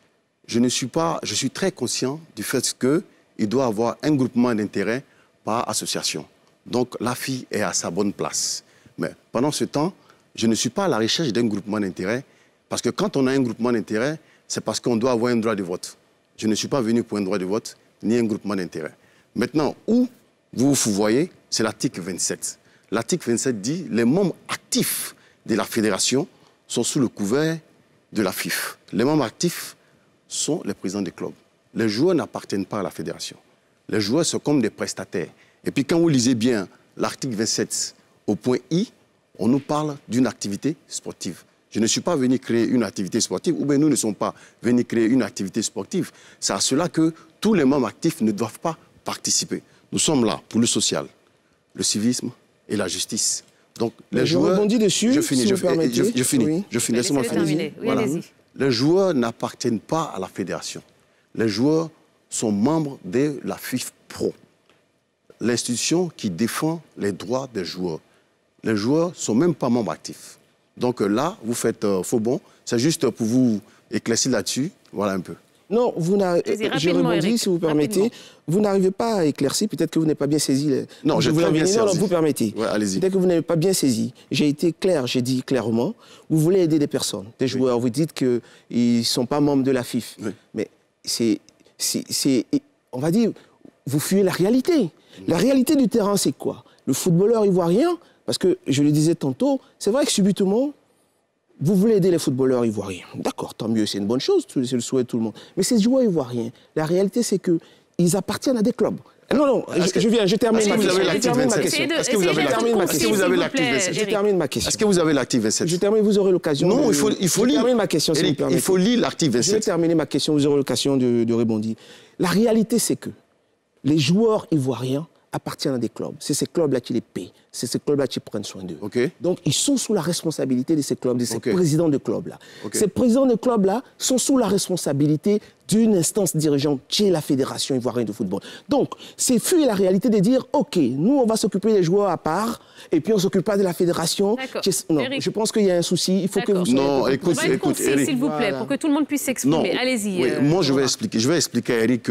Je ne suis pas, je suis très conscient du fait qu'il doit avoir un groupement d'intérêts par association. Donc la F I est à sa bonne place. Mais pendant ce temps, je ne suis pas à la recherche d'un groupement d'intérêts, parce que quand on a un groupement d'intérêts, c'est parce qu'on doit avoir un droit de vote. Je ne suis pas venu pour un droit de vote, ni un groupement d'intérêts. Maintenant, où vous vous voyez, c'est l'article vingt-sept. L'article vingt-sept dit que les membres actifs de la fédération sont sous le couvert de la F I F. Les membres actifs sont les présidents des clubs. Les joueurs n'appartiennent pas à la fédération. Les joueurs sont comme des prestataires. Et puis quand vous lisez bien l'article vingt-sept au point I, on nous parle d'une activité sportive. Je ne suis pas venu créer une activité sportive, ou bien nous ne sommes pas venus créer une activité sportive. C'est à cela que tous les membres actifs ne doivent pas participer. Nous sommes là pour le social, le civisme et la justice. Donc les je joueurs... rebondis dessus, je finis, si je, vous permettez. je, je finis, Oui. je finis, laissez-moi finir. Oui, voilà. allez-y. Les joueurs n'appartiennent pas à la fédération. Les joueurs sont membres de la F I F Pro, l'institution qui défend les droits des joueurs. Les joueurs ne sont même pas membres actifs. Donc là, vous faites euh, faux bon. C'est juste pour vous éclaircir là-dessus. Voilà un peu. Non, vous n'arrivez, je rebondis, Eric, si vous permettez. rapidement. Vous n'arrivez pas à éclaircir, peut-être que vous n'avez pas bien saisi. Les... Non, j'ai vous très bien non, non, saisi. vous permettez. Ouais, allez-y. Peut-être que vous n'avez pas bien saisi. J'ai été clair, j'ai dit clairement, vous voulez aider des personnes, des joueurs. Vous dites qu'ils ne sont pas membres de la F I F. Oui. Mais c'est, c'est, on va dire, vous fuyez la réalité. La réalité du terrain, c'est quoi? Le footballeur ivoirien, parce que je le disais tantôt, c'est vrai que subitement, vous voulez aider les footballeurs ivoiriens. D'accord, tant mieux, c'est une bonne chose, c'est le souhait de tout le monde. Mais ces joueurs ivoiriens, la réalité, c'est qu'ils appartiennent à des clubs. Non, non, je, je viens, je termine ma question. Je termine ma question. Est-ce que vous avez l'actif vingt-sept? Est-ce que vous avez l'actif vingt-sept? Je termine ma question. Est-ce que vous avez l'actif vingt-sept? Je termine, vous aurez l'occasion. Non, de... il faut, il faut je lire. termine ma question, si Eric, vous permettez. il faut lire l'article vingt-sept. Je vais terminer ma question, vous aurez l'occasion de, de rebondir. La réalité, c'est que les joueurs ivoiriens appartiennent à des clubs. C'est ces clubs-là qui les paient. C'est ces clubs-là qui prennent soin d'eux. Okay. Donc, ils sont sous la responsabilité de ces clubs, de ces Okay. présidents de clubs-là. Okay. Ces présidents de clubs-là sont sous la responsabilité d'une instance dirigeante qui est la Fédération ivoirienne de football. Donc, c'est fuir la réalité de dire, OK, nous, on va s'occuper des joueurs à part, et puis on ne s'occupe pas de la Fédération. Non, Eric. je pense qu'il y a un souci. Il faut que vous soyez... Non, écoute, On va être écoute, concis, Eric. s'il vous plaît, Voilà. pour que tout le monde puisse s'exprimer. Allez-y. Oui, euh, moi, je vais Laurent. expliquer. Je vais expliquer à Eric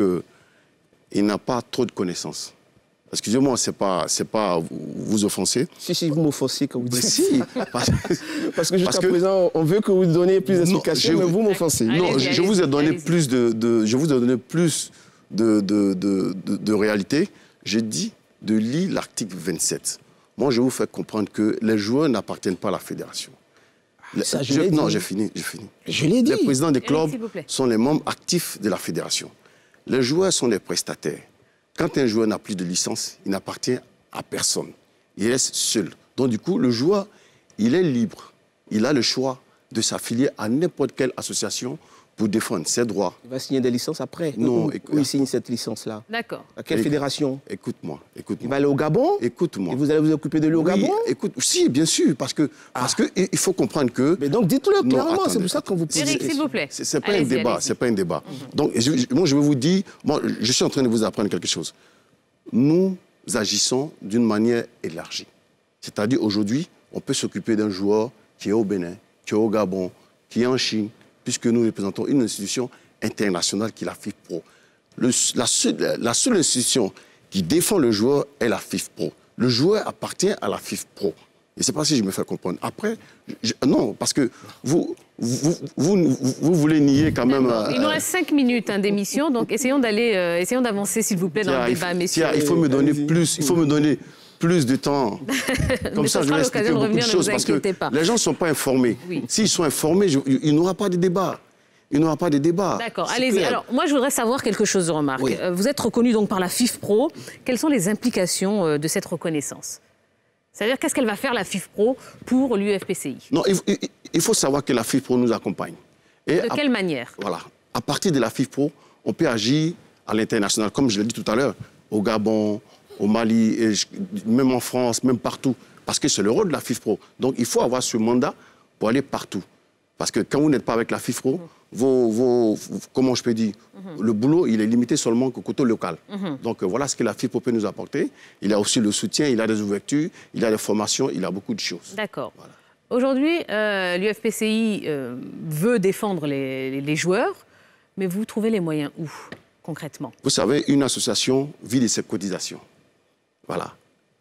qu'il n'a pas trop de connaissances. Excusez-moi, ce n'est pas, pas vous, vous offenser. Si, si, vous m'offensez quand vous dites si, parce, parce que jusqu'à présent, on veut que vous donniez plus d'explications, mais vous m'offensez. Non, Allez-y, je, je vous ai donné allez-y. plus de, de, je vous ai donné plus de, de, de, de, de réalité. J'ai dit de lire l'article vingt-sept. Moi, je vous fais comprendre que les joueurs n'appartiennent pas à la fédération. Les- Ça, je je- l'ai non, dit. j'ai fini, j'ai fini. Je l'ai dit. Les présidents des Eric, clubs s'il vous plaît. sont les membres actifs de la fédération. Les joueurs sont des prestataires. Quand un joueur n'a plus de licence, il n'appartient à personne. Il reste seul. Donc du coup, le joueur, il est libre. Il a le choix de s'affilier à n'importe quelle association pour défendre ses droits. Il va signer des licences après. Non, Où, écoute- où il signe cette licence-là? D'accord. À quelle Écoute- fédération? Écoute-moi, écoute-moi. Il va aller au Gabon? Écoute-moi. Et vous allez vous occuper de lui au Oui, Gabon? écoute, si, bien sûr, parce que, parce que il il faut comprendre que... Mais donc dites-le Non, clairement, c'est attendez. pour ça qu'on vous pose. Eric, s'il vous plaît. C'est c'est pas un Allez-y, débat, allez-y. c'est pas un débat. Donc, je- je- moi, je vais vous dire, moi, je suis en train de vous apprendre quelque chose. Nous agissons d'une manière élargie. C'est-à-dire, aujourd'hui, on peut s'occuper d'un joueur qui est au Bénin, qui est au Gabon, qui est en Chine, puisque nous représentons une institution internationale qui est la F I F Pro. Le- la, seule, la seule institution qui défend le joueur est la F I F Pro. Le joueur appartient à la F I F Pro. Et c'est pas si je me fais comprendre. Après, je- non, parce que vous, vous, vous, vous, vous voulez nier quand même... D'accord. Il nous euh, reste cinq minutes hein, d'émission, donc essayons d'aller, euh, essayons d'avancer, s'il vous plaît, dans Tiens, le il débat, faut- messieurs. tiens, il faut me donner Allez-y. plus, il faut me donner plus de temps. Comme Mais ça, ça je sera vais l'occasion expliquer de beaucoup revenir, de ne choses vous parce que inquiétez pas. les gens ne sont pas informés. Oui. S'ils sont informés, je- il n'y aura pas de débat. Il n'y aura pas de débat. D'accord, C'est allez-y. clair. Alors, moi, je voudrais savoir quelque chose, remarque. Oui. Euh, Vous êtes reconnu donc par la F I F Pro. Quelles sont les implications euh, de cette reconnaissance? C'est-à-dire, qu'est-ce qu'elle va faire, la F I F Pro, pour l'U F P C I? Non, il, il- il faut savoir que la F I F Pro nous accompagne. Et De à- quelle manière? Voilà. À partir de la F I F Pro, on peut agir à l'international, comme je l'ai dit tout à l'heure, au Gabon, au Mali, et je- même en France, même partout. Parce que c'est le rôle de la F I F Pro. Donc, il faut avoir ce mandat pour aller partout. Parce que quand vous n'êtes pas avec la F I F Pro, vos, vos- comment je peux dire, le boulot, il est limité seulement au côté local. Donc, euh, voilà ce que la F I F Pro peut nous apporter. Il a aussi le soutien, il a des ouvertures, il a des formations, il a beaucoup de choses. D'accord. Aujourd'hui, euh, l'U F P C I euh, veut défendre les, les joueurs, mais vous trouvez les moyens où, concrètement? Vous savez, une association vit de ses cotisations. Voilà.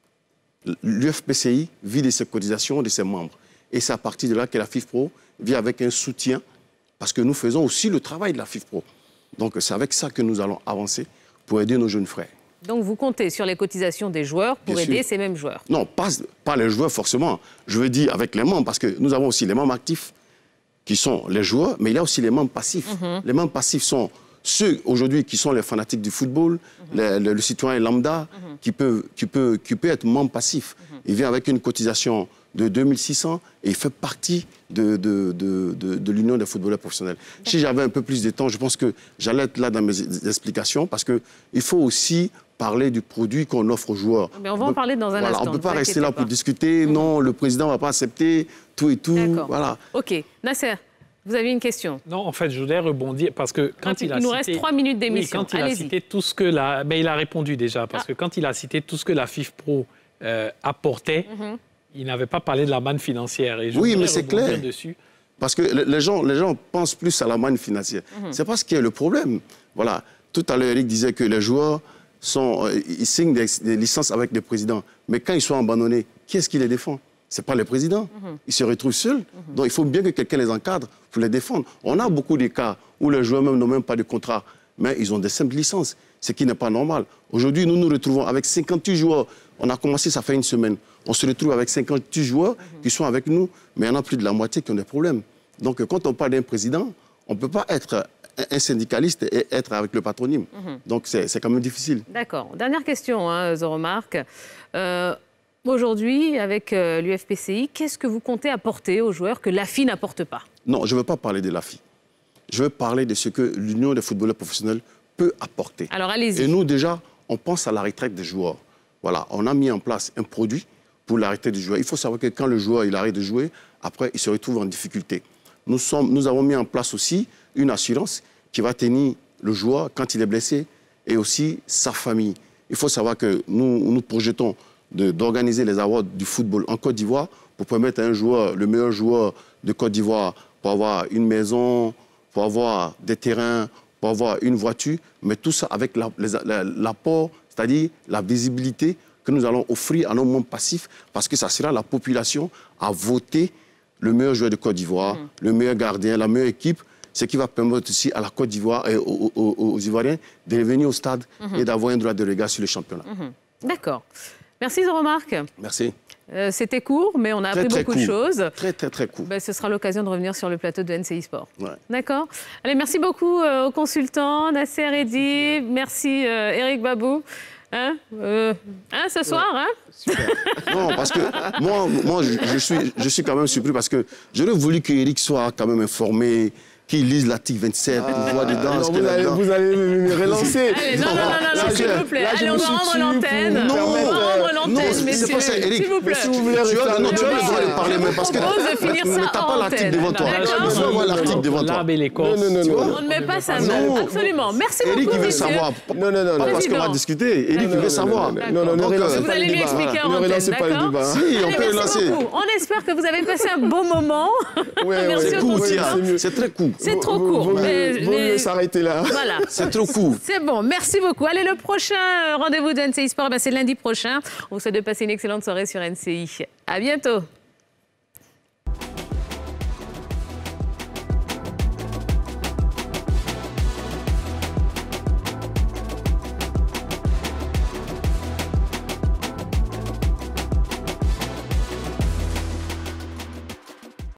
L'U F P C I vit de ses cotisations de ses membres. Et c'est à partir de là que la FIFPro vient avec un soutien, parce que nous faisons aussi le travail de la FIFPro. Donc c'est avec ça que nous allons avancer pour aider nos jeunes frères. Donc vous comptez sur les cotisations des joueurs pour Bien aider sûr. ces mêmes joueurs? Non, pas, pas les joueurs forcément. Je veux dire avec les membres, parce que nous avons aussi les membres actifs qui sont les joueurs, mais il y a aussi les membres passifs. Mm-hmm. Les membres passifs sont ceux aujourd'hui qui sont les fanatiques du football, mm-hmm. le, le, le citoyen lambda, mm-hmm. qui, peut, qui, peut, qui peut être membre passif. Mm-hmm. Il vient avec une cotisation de deux mille six cents et il fait partie de, de, de, de, de l'Union des footballeurs professionnels. Si j'avais un peu plus de temps, je pense que j'allais être là dans mes explications, parce qu'il faut aussi parler du produit qu'on offre aux joueurs. Mais on va en parler dans un voilà, instant. On ne peut pas rester là pas. pour discuter. Mmh. Non, le président ne va pas accepter tout et tout. Voilà. OK. Nasser, vous avez une question? Non, en fait, je voudrais rebondir parce que quand, quand il, il a nous cité... reste trois minutes d'émission. Oui, quand il a cité tout ce que la... Mais il a répondu déjà, parce ah. que quand il a cité tout ce que la FIFPro euh, apportait, mmh. il n'avait pas parlé de la manne financière. Et je oui, mais c'est clair. Dessus. Parce que les gens, les gens pensent plus à la manne financière. Mmh. C'est pas ce qui est le problème. Voilà. Tout à l'heure, Eric disait que les joueurs... Sont, euh, ils signent des, des licences avec les présidents. Mais quand ils sont abandonnés, qui est-ce qui les défend? Ce n'est pas les présidents. Mm-hmm. Ils se retrouvent seuls. Mm-hmm. Donc il faut bien que quelqu'un les encadre pour les défendre. On a beaucoup de cas où les joueurs même n'ont même pas de contrat, mais ils ont des simples licences, ce qui n'est pas normal. Aujourd'hui, nous nous retrouvons avec cinquante-huit joueurs. On a commencé, ça fait une semaine. On se retrouve avec cinquante-huit joueurs mm-hmm. qui sont avec nous, mais il y en a plus de la moitié qui ont des problèmes. Donc quand on parle d'un président, on ne peut pas être un syndicaliste et être avec le patronyme. Mmh. Donc, c'est quand même difficile. D'accord. Dernière question, hein, Zoromark. Euh, Aujourd'hui, avec euh, l'U F P C I, qu'est-ce que vous comptez apporter aux joueurs que l'A F I n'apporte pas? Non, je ne veux pas parler de l'A F I. Je veux parler de ce que l'Union des footballeurs professionnels peut apporter. Alors, allez-y. Et nous, déjà, on pense à la retraite des joueurs. Voilà, on a mis en place un produit pour la retraite des joueurs. Il faut savoir que quand le joueur il arrête de jouer, après, il se retrouve en difficulté. Nous, sommes, nous avons mis en place aussi une assurance qui va tenir le joueur quand il est blessé et aussi sa famille. Il faut savoir que nous, nous projetons d'organiser les awards du football en Côte d'Ivoire pour permettre à un joueur, le meilleur joueur de Côte d'Ivoire, pour avoir une maison, pour avoir des terrains, pour avoir une voiture, mais tout ça avec l'apport, c'est-à-dire la visibilité que nous allons offrir à nos membres passifs, parce que ça sera la population à voter le meilleur joueur de Côte d'Ivoire, mmh. le meilleur gardien, la meilleure équipe, ce qui va permettre aussi à la Côte d'Ivoire et aux, aux, aux Ivoiriens de revenir au stade mmh. et d'avoir un droit de regard sur le championnat. Mmh. D'accord. Merci Zoromark. Merci. Euh, C'était court, mais on a très, appris très beaucoup court. de choses. Très, très, très court. Ben, ce sera l'occasion de revenir sur le plateau de N C I Sport. Ouais. D'accord. Allez, merci beaucoup euh, aux consultants, Nasser Eddy, merci euh, Eric Babou. Hein, euh, hein, ce soir, ouais. hein Super. Non, parce que moi, moi je, je, suis, je suis quand même surpris parce que j'aurais voulu qu'Eric soit quand même informé, qu'il lise l'article vingt-sept, ah, pour voir dedans. Non, vous, allez, vous allez me relancer. Allez, non, non, non, non, s'il vous plaît. Là, allez, on va rendre l'antenne. Non, on va rendre l'antenne, messieurs. C'est pas ça, Eric. S'il vous plaît. Si vous voulez tu as, non, tu as le droit de parler, je mais parce que... Je vous propose de finir ça en antenne. Tu n'as pas l'article devant toi. Tu dois avoir l'article devant toi. Non, non, non. On ne met pas ça mal. Absolument. Merci beaucoup, Eric, il veut messieurs. savoir. Non, non, non. Pas parce qu'on va discuter. Eric, il veut savoir. Non, non, ne relancez pas le débat. Vous allez lui expliquer en antenne, d'accord? Si, on peut relancer. On espère que vous avez passé un beau moment. C'est court, c'est très court. C'est trop court. Vaut mieux s'arrêter là. Voilà. C'est trop court. C'est bon, merci beaucoup. Allez, le prochain rendez-vous de N C I Sport, ben, c'est lundi prochain. On vous souhaite de passer une excellente soirée sur N C I. À bientôt.